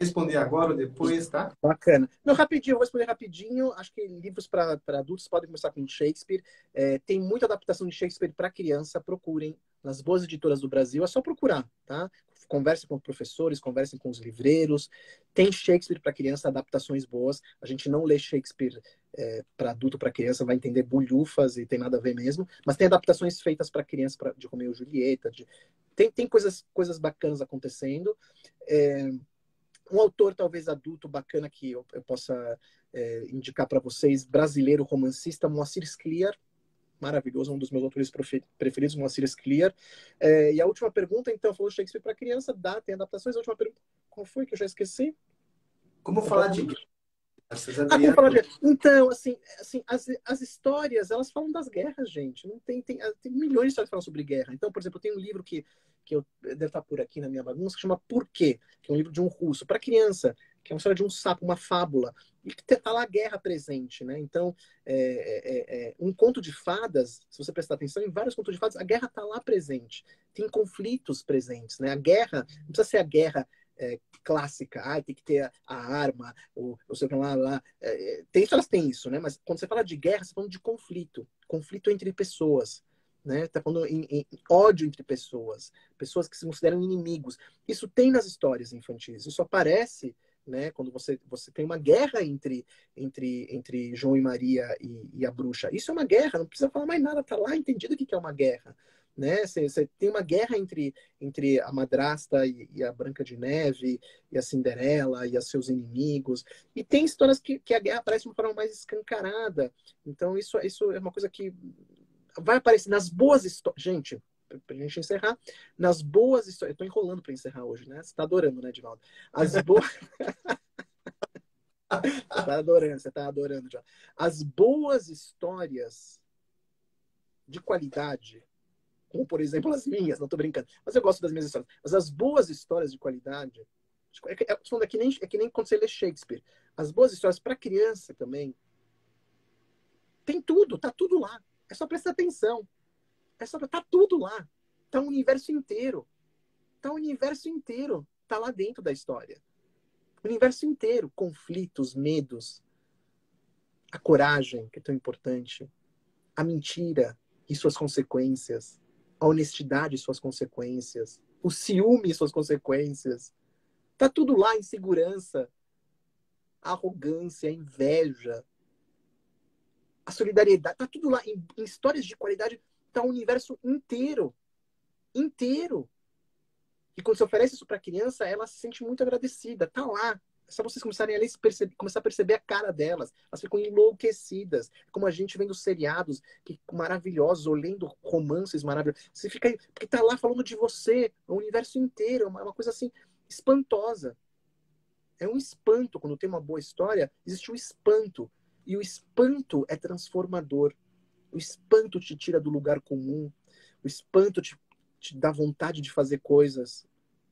responder agora ou depois, tá?
Bacana. Não, rapidinho, eu vou responder rapidinho. Acho que livros para adultos podem começar com Shakespeare. É, tem muita adaptação de Shakespeare para criança. Procurem nas boas editoras do Brasil. É só procurar, tá? Conversem com professores, conversem com os livreiros. Tem Shakespeare para criança, adaptações boas. A gente não lê Shakespeare é, para adulto, para criança, vai entender bulhufas e tem nada a ver mesmo. Mas tem adaptações feitas para criança, pra, de Romeu e Julieta. De... Tem, tem coisas, coisas bacanas acontecendo. É... Um autor talvez adulto bacana que eu, eu possa é, indicar para vocês, brasileiro romancista, Moacir Scliar, maravilhoso, um dos meus autores preferidos, Moacir Scliar. É, e a última pergunta, então, falou Shakespeare para criança, dá, tem adaptações. A última pergunta, qual foi que eu já esqueci?
Como falar de guerra?
Ah, como falar de... Então, assim, assim as, as histórias, elas falam das guerras, gente. Não tem, tem, tem milhões de histórias que falam sobre guerra. Então, por exemplo, eu tenho um livro que, que eu deve estar por aqui na minha bagunça, que chama Por quê? Que é um livro de um russo, para criança, que é uma história de um sapo, uma fábula, e que está lá a guerra presente, né? Então, é, é, é, um conto de fadas, se você prestar atenção, em vários contos de fadas, a guerra está lá presente. Tem conflitos presentes, né? A guerra, não precisa ser a guerra É, clássica, ah, tem que ter a, a arma, ou eu sei que lá, lá. É, tem histórias tem isso, né? Mas quando você fala de guerra, você está falando de conflito, conflito entre pessoas, né? Tá falando em, em ódio entre pessoas, pessoas que se consideram inimigos. Isso tem nas histórias infantis, isso aparece, né? Quando você, você tem uma guerra entre, entre, entre João e Maria e, e a bruxa. Isso é uma guerra, não precisa falar mais nada, tá lá entendido o que é uma guerra. Né? Você, você tem uma guerra entre, entre a madrasta e, e a Branca de Neve, e a Cinderela, e os seus inimigos. E tem histórias que, que a guerra aparece de uma forma mais escancarada. Então, isso, isso é uma coisa que vai aparecer nas boas histórias. Gente, pra gente encerrar, nas boas histórias. Eu tô enrolando para encerrar hoje, né? Você tá adorando, né, Divaldo? As boas. Você tá adorando, você tá adorando já. As boas histórias de qualidade, como, por exemplo, as minhas, não tô brincando, mas eu gosto das minhas histórias. Mas as boas histórias de qualidade, é que, é que, nem, é que nem quando você lê Shakespeare. As boas histórias para criança também, tem tudo, tá tudo lá. É só prestar atenção. É só, tá tudo lá. Tá o universo inteiro. Tá o universo inteiro. Tá lá dentro da história. O universo inteiro. Conflitos, medos, a coragem, que é tão importante, a mentira e suas consequências, a honestidade e suas consequências, o ciúme e suas consequências. Tá tudo lá, insegurança, a arrogância, a inveja, a solidariedade. Tá tudo lá. Em, em histórias de qualidade, tá o universo inteiro. Inteiro. E quando você oferece isso para a criança, ela se sente muito agradecida. Tá lá. É só vocês começarem a ler, perceber, começar a perceber a cara delas. Elas ficam enlouquecidas. Como a gente vendo seriados que, maravilhosos, ou lendo romances maravilhosos. Você fica... Porque tá lá falando de você. O universo inteiro. É uma, uma coisa assim, espantosa. É um espanto. Quando tem uma boa história, existe um espanto. E o espanto é transformador. O espanto te tira do lugar comum. O espanto te, te dá vontade de fazer coisas.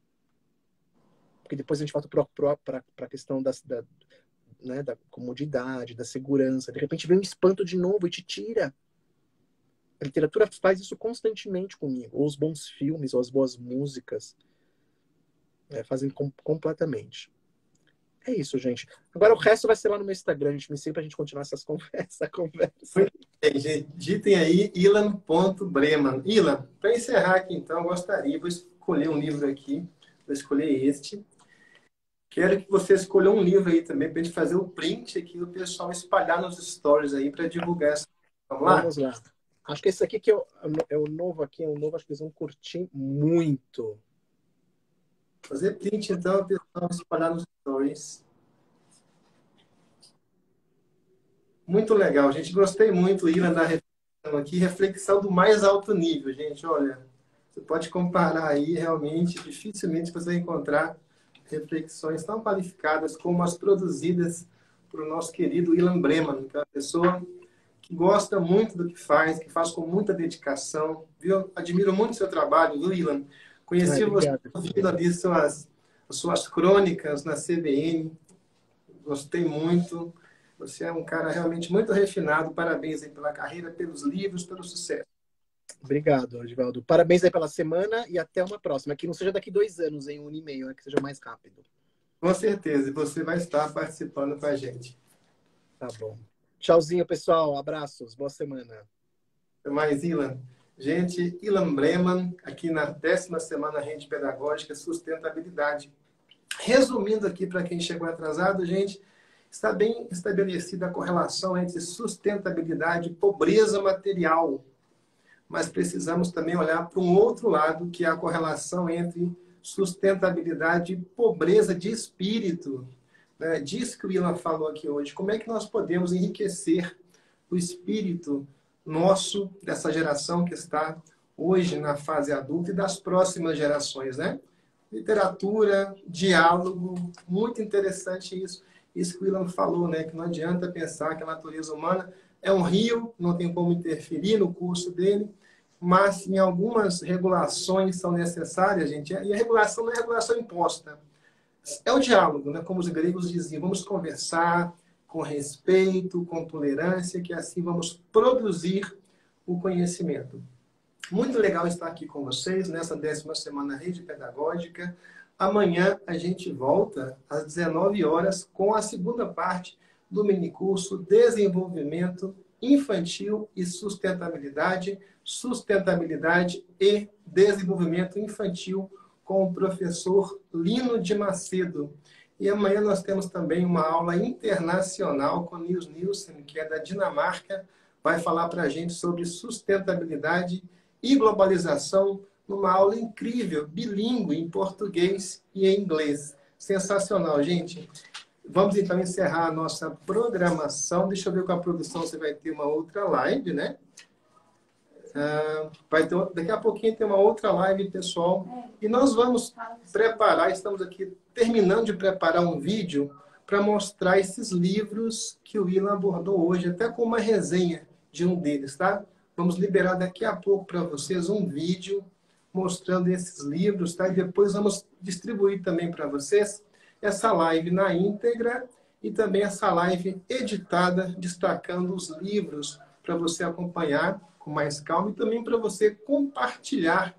Porque depois a gente volta para a questão das, da, né, da comodidade, da segurança. De repente vem um espanto de novo e te tira. A literatura faz isso constantemente comigo. Ou os bons filmes, ou as boas músicas. Né, fazem com, completamente. É isso, gente. Agora o resto vai ser lá no meu Instagram. A gente me segue para a gente continuar essas conversas. Essa conversa.
Digitem aí ilan ponto breman. Ilan, para encerrar aqui então, eu gostaria, vou escolher um livro aqui. Vou escolher este. Quero que você escolha um livro aí também para a gente fazer o print aqui e o pessoal espalhar nos stories aí para divulgar essa. Vamos lá?
Vamos lá. Acho que esse aqui que é o, é o novo aqui, é o novo, acho que eles vão curtir muito.
Fazer print então, o pessoal espalhar nos stories. Muito legal, gente. Gostei muito, Ilan, da reflexão aqui. Reflexão do mais alto nível, gente. Olha, você pode comparar aí, realmente, dificilmente você vai encontrar reflexões tão qualificadas como as produzidas por o nosso querido Ilan Breman, que é uma pessoa que gosta muito do que faz, que faz com muita dedicação. Viu? Admiro muito o seu trabalho, viu, Ilan? Conheci
Ai,
você ouvindo ali suas, as suas crônicas na C B N. Gostei muito. Você é um cara realmente muito refinado. Parabéns aí pela carreira, pelos livros, pelo sucesso.
Obrigado, Osvaldo. Parabéns aí pela semana e até uma próxima. Que não seja daqui dois anos, em um ano e meio, né? Que seja mais rápido.
Com certeza, e você vai estar participando com a gente.
Tá bom. Tchauzinho, pessoal. Abraços. Boa semana.
Até mais, Ilan. Gente, Ilan Breman, aqui na décima semana Rede Pedagógica Sustentabilidade. Resumindo aqui para quem chegou atrasado, gente, está bem estabelecida a correlação entre sustentabilidade e pobreza material. Mas precisamos também olhar para um outro lado, que é a correlação entre sustentabilidade e pobreza de espírito. Né? Disso que o Ilan falou aqui hoje. Como é que nós podemos enriquecer o espírito nosso, dessa geração que está hoje na fase adulta e das próximas gerações, né? Literatura, diálogo, muito interessante isso. Isso que o Ilan falou, né? Que não adianta pensar que a natureza humana é um rio, não tem como interferir no curso dele, mas em algumas regulações são necessárias, gente. E a regulação não é regulação imposta. É o diálogo, né? Como os gregos diziam, vamos conversar com respeito, com tolerância, que assim vamos produzir o conhecimento. Muito legal estar aqui com vocês nessa décima semana Rede Pedagógica. Amanhã a gente volta às dezenove horas com a segunda parte do minicurso Desenvolvimento Infantil e Sustentabilidade, Sustentabilidade e Desenvolvimento Infantil com o professor Lino de Macedo. E amanhã nós temos também uma aula internacional com Nils Nielsen, que é da Dinamarca, vai falar para a gente sobre sustentabilidade e globalização, numa aula incrível, bilíngue, em português e em inglês. Sensacional, gente. Vamos então encerrar a nossa programação. Deixa eu ver com a produção, você vai ter uma outra live, né? Uh, vai ter, daqui a pouquinho tem uma outra live, pessoal. E nós vamos preparar, estamos aqui terminando de preparar um vídeo para mostrar esses livros que o Ilan abordou hoje, até com uma resenha de um deles, tá? Vamos liberar daqui a pouco para vocês um vídeo mostrando esses livros, tá? E depois vamos distribuir também para vocês essa live na íntegra e também essa live editada, destacando os livros para você acompanhar com mais calma e também para você compartilhar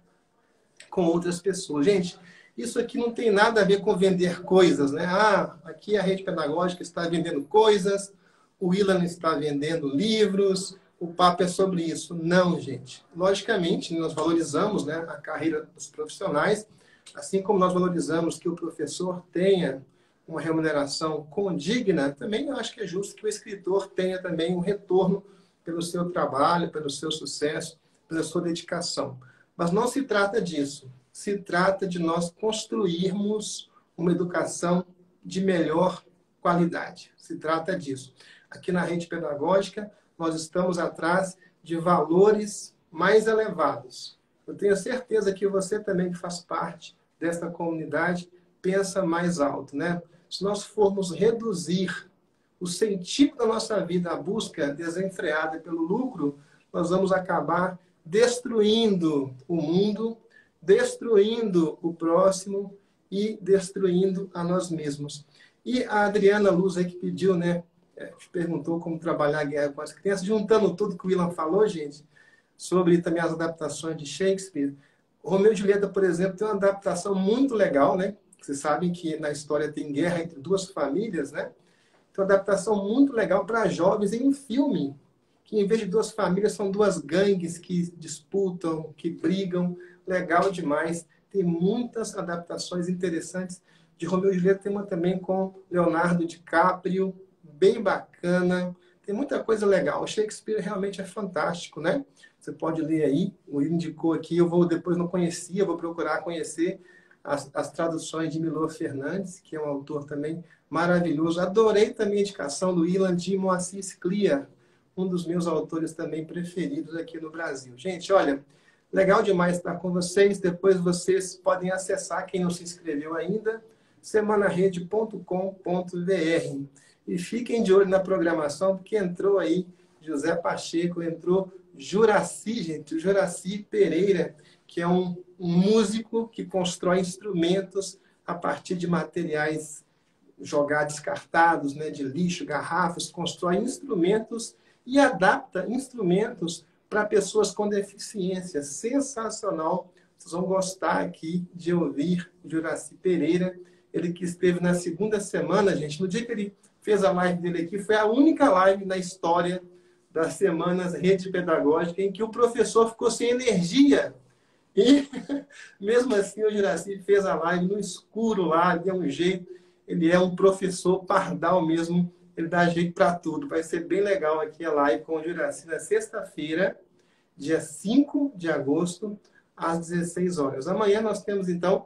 com outras pessoas. Gente, isso aqui não tem nada a ver com vender coisas, né? Ah, aqui a Rede Pedagógica está vendendo coisas, o Ilan está vendendo livros, o papo é sobre isso. Não, gente. Logicamente, nós valorizamos, né, a carreira dos profissionais, assim como nós valorizamos que o professor tenha uma remuneração condigna, também eu acho que é justo que o escritor tenha também um retorno pelo seu trabalho, pelo seu sucesso, pela sua dedicação. Mas não se trata disso. Se trata de nós construirmos uma educação de melhor qualidade. Se trata disso. Aqui na Rede Pedagógica, nós estamos atrás de valores mais elevados. Eu tenho certeza que você também, que faz parte dessa comunidade, pensa mais alto, né? Se nós formos reduzir o sentido da nossa vida, a busca desenfreada pelo lucro, nós vamos acabar destruindo o mundo, destruindo o próximo e destruindo a nós mesmos. E a Adriana Luz aí que pediu, né, perguntou como trabalhar a guerra com as crianças, juntando tudo que o Ilan falou, gente, sobre também as adaptações de Shakespeare. Romeu e Julieta, por exemplo, tem uma adaptação muito legal, né? Vocês sabem que na história tem guerra entre duas famílias, né? Tem uma adaptação muito legal para jovens em um filme, que em vez de duas famílias, são duas gangues que disputam, que brigam. Legal demais. Tem muitas adaptações interessantes de Romeu e Julieta. Tem uma também com Leonardo DiCaprio, bem bacana. Tem muita coisa legal. O Shakespeare realmente é fantástico, né? Você pode ler aí. O Will indicou aqui. Eu vou depois não conhecia, vou procurar conhecer as, as traduções de Milor Fernandes, que é um autor também maravilhoso. Adorei também a indicação do Ilan de Moacir Sclia, um dos meus autores também preferidos aqui no Brasil. Gente, olha, legal demais estar com vocês. Depois vocês podem acessar, quem não se inscreveu ainda, semana rede ponto com ponto br. E fiquem de olho na programação, porque entrou aí José Pacheco, entrou Juraci, gente, o Juraci Pereira, que é um, um músico que constrói instrumentos a partir de materiais jogados, descartados, né, de lixo, garrafas, constrói instrumentos e adapta instrumentos para pessoas com deficiência. Sensacional. Vocês vão gostar aqui de ouvir Juraci Pereira. ele que esteve na segunda semana, gente, no dia que ele fez a live dele aqui, foi a única live na história das semanas Rede Pedagógica em que o professor ficou sem energia. E, mesmo assim, o Juraci fez a live no escuro lá, deu um jeito. Ele é um professor pardal mesmo, ele dá jeito para tudo. Vai ser bem legal aqui a live com o Juraci na sexta-feira, dia cinco de agosto, às dezesseis horas. Amanhã nós temos, então,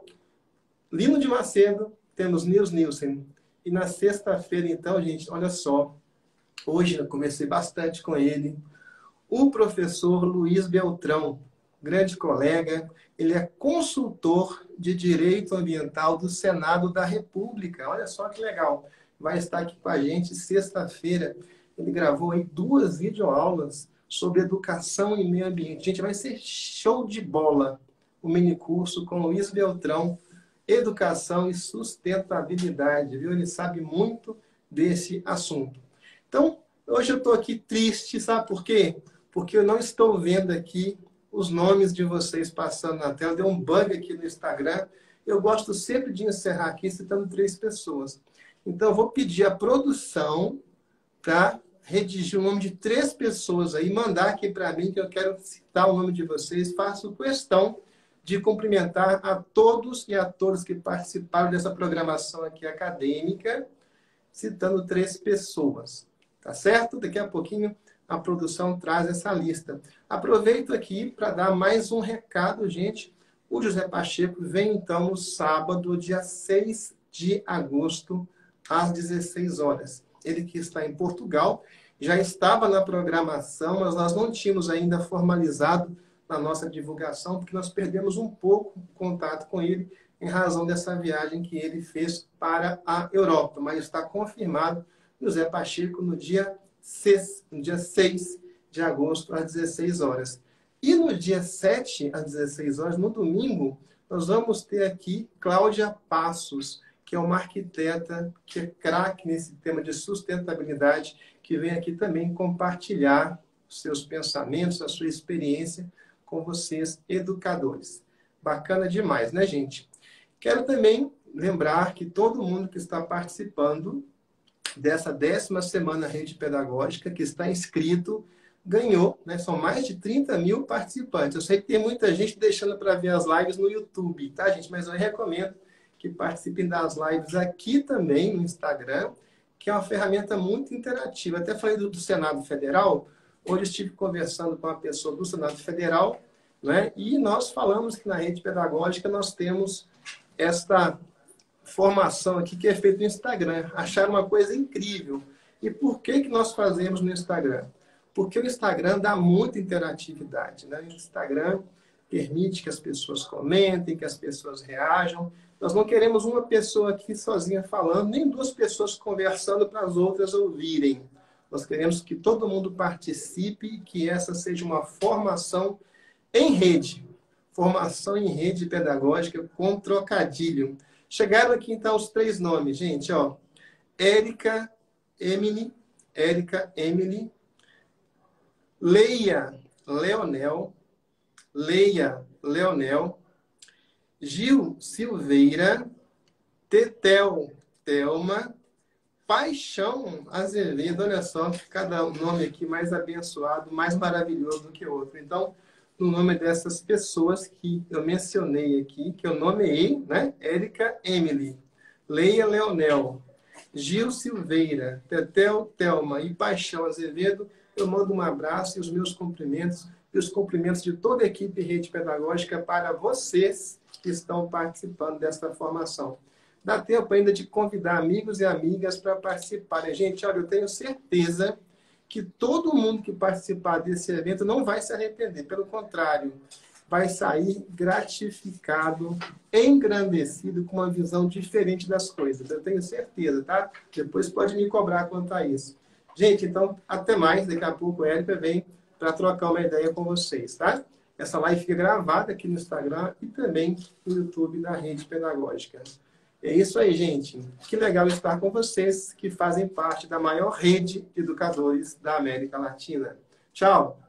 Lino de Macedo, temos Nils Nielsen. E na sexta-feira, então, gente, olha só, hoje eu conversei bastante com ele, o professor Luiz Beltrão, grande colega, ele é consultor de Direito Ambiental do Senado da República. Olha só que legal. Vai estar aqui com a gente sexta-feira. Ele gravou aí duas videoaulas sobre educação e meio ambiente. Gente, vai ser show de bola o minicurso com Luiz Beltrão, Educação e Sustentabilidade, viu? Ele sabe muito desse assunto. Então, hoje eu estou aqui triste, sabe por quê? Porque eu não estou vendo aqui os nomes de vocês passando na tela. Deu um bug aqui no Instagram. Eu gosto sempre de encerrar aqui citando três pessoas. Então, eu vou pedir à produção para redigir o nome de três pessoas aí, mandar aqui para mim, que eu quero citar o nome de vocês. Faço questão de cumprimentar a todos e a todas que participaram dessa programação aqui acadêmica, citando três pessoas. Tá certo? Daqui a pouquinho a produção traz essa lista. Aproveito aqui para dar mais um recado, gente. O José Pacheco vem, então, no sábado, dia seis de agosto, às dezesseis horas. Ele que está em Portugal, já estava na programação, mas nós não tínhamos ainda formalizado na nossa divulgação, porque nós perdemos um pouco o contato com ele em razão dessa viagem que ele fez para a Europa. Mas está confirmado José Pacheco no dia seis, no dia seis de agosto, às dezesseis horas. E no dia sete, às dezesseis horas, no domingo, nós vamos ter aqui Cláudia Passos, que é uma arquiteta que é craque nesse tema de sustentabilidade, que vem aqui também compartilhar os seus pensamentos, a sua experiência com vocês, educadores. Bacana demais, né, gente? Quero também lembrar que todo mundo que está participando dessa décima semana Rede Pedagógica, que está inscrito, ganhou, né? São mais de trinta mil participantes. Eu sei que tem muita gente deixando para ver as lives no YouTube, tá, gente? Mas eu recomendo que participem das lives aqui também no Instagram, que é uma ferramenta muito interativa. Até falei do, do Senado Federal. Hoje estive conversando com uma pessoa do Senado Federal, né? E nós falamos que na Rede Pedagógica nós temos esta formação aqui que é feita no Instagram. Acharam uma coisa incrível. E por que que nós fazemos no Instagram? Porque o Instagram dá muita interatividade, né? O Instagram permite que as pessoas comentem, que as pessoas reajam. Nós não queremos uma pessoa aqui sozinha falando, nem duas pessoas conversando para as outras ouvirem. Nós queremos que todo mundo participe e que essa seja uma formação em rede. Formação em rede pedagógica com trocadilho. Chegaram aqui, então, os três nomes, gente, ó. Érica, Emily, Érica, Emily, Leia, Leonel, Leia, Leonel, Gil Silveira, Tetel, Telma, Paixão Azevedo. Olha só, cada nome aqui mais abençoado, mais maravilhoso do que o outro. Então, no nome dessas pessoas que eu mencionei aqui, que eu nomeei, né? Érica Emily, Leia Leonel, Gil Silveira, Tetel, Telma e Paixão Azevedo, eu mando um abraço e os meus cumprimentos e os cumprimentos de toda a equipe Rede Pedagógica para vocês que estão participando desta formação. Dá tempo ainda de convidar amigos e amigas para participarem. Gente, olha, eu tenho certeza que todo mundo que participar desse evento não vai se arrepender. Pelo contrário, vai sair gratificado, engrandecido, com uma visão diferente das coisas. Eu tenho certeza, tá? Depois pode me cobrar quanto a isso. Gente, então, até mais. Daqui a pouco o Érica vem para trocar uma ideia com vocês, tá? Essa live fica gravada aqui no Instagram e também no YouTube da Rede Pedagógica. É isso aí, gente. Que legal estar com vocês que fazem parte da maior rede de educadores da América Latina. Tchau!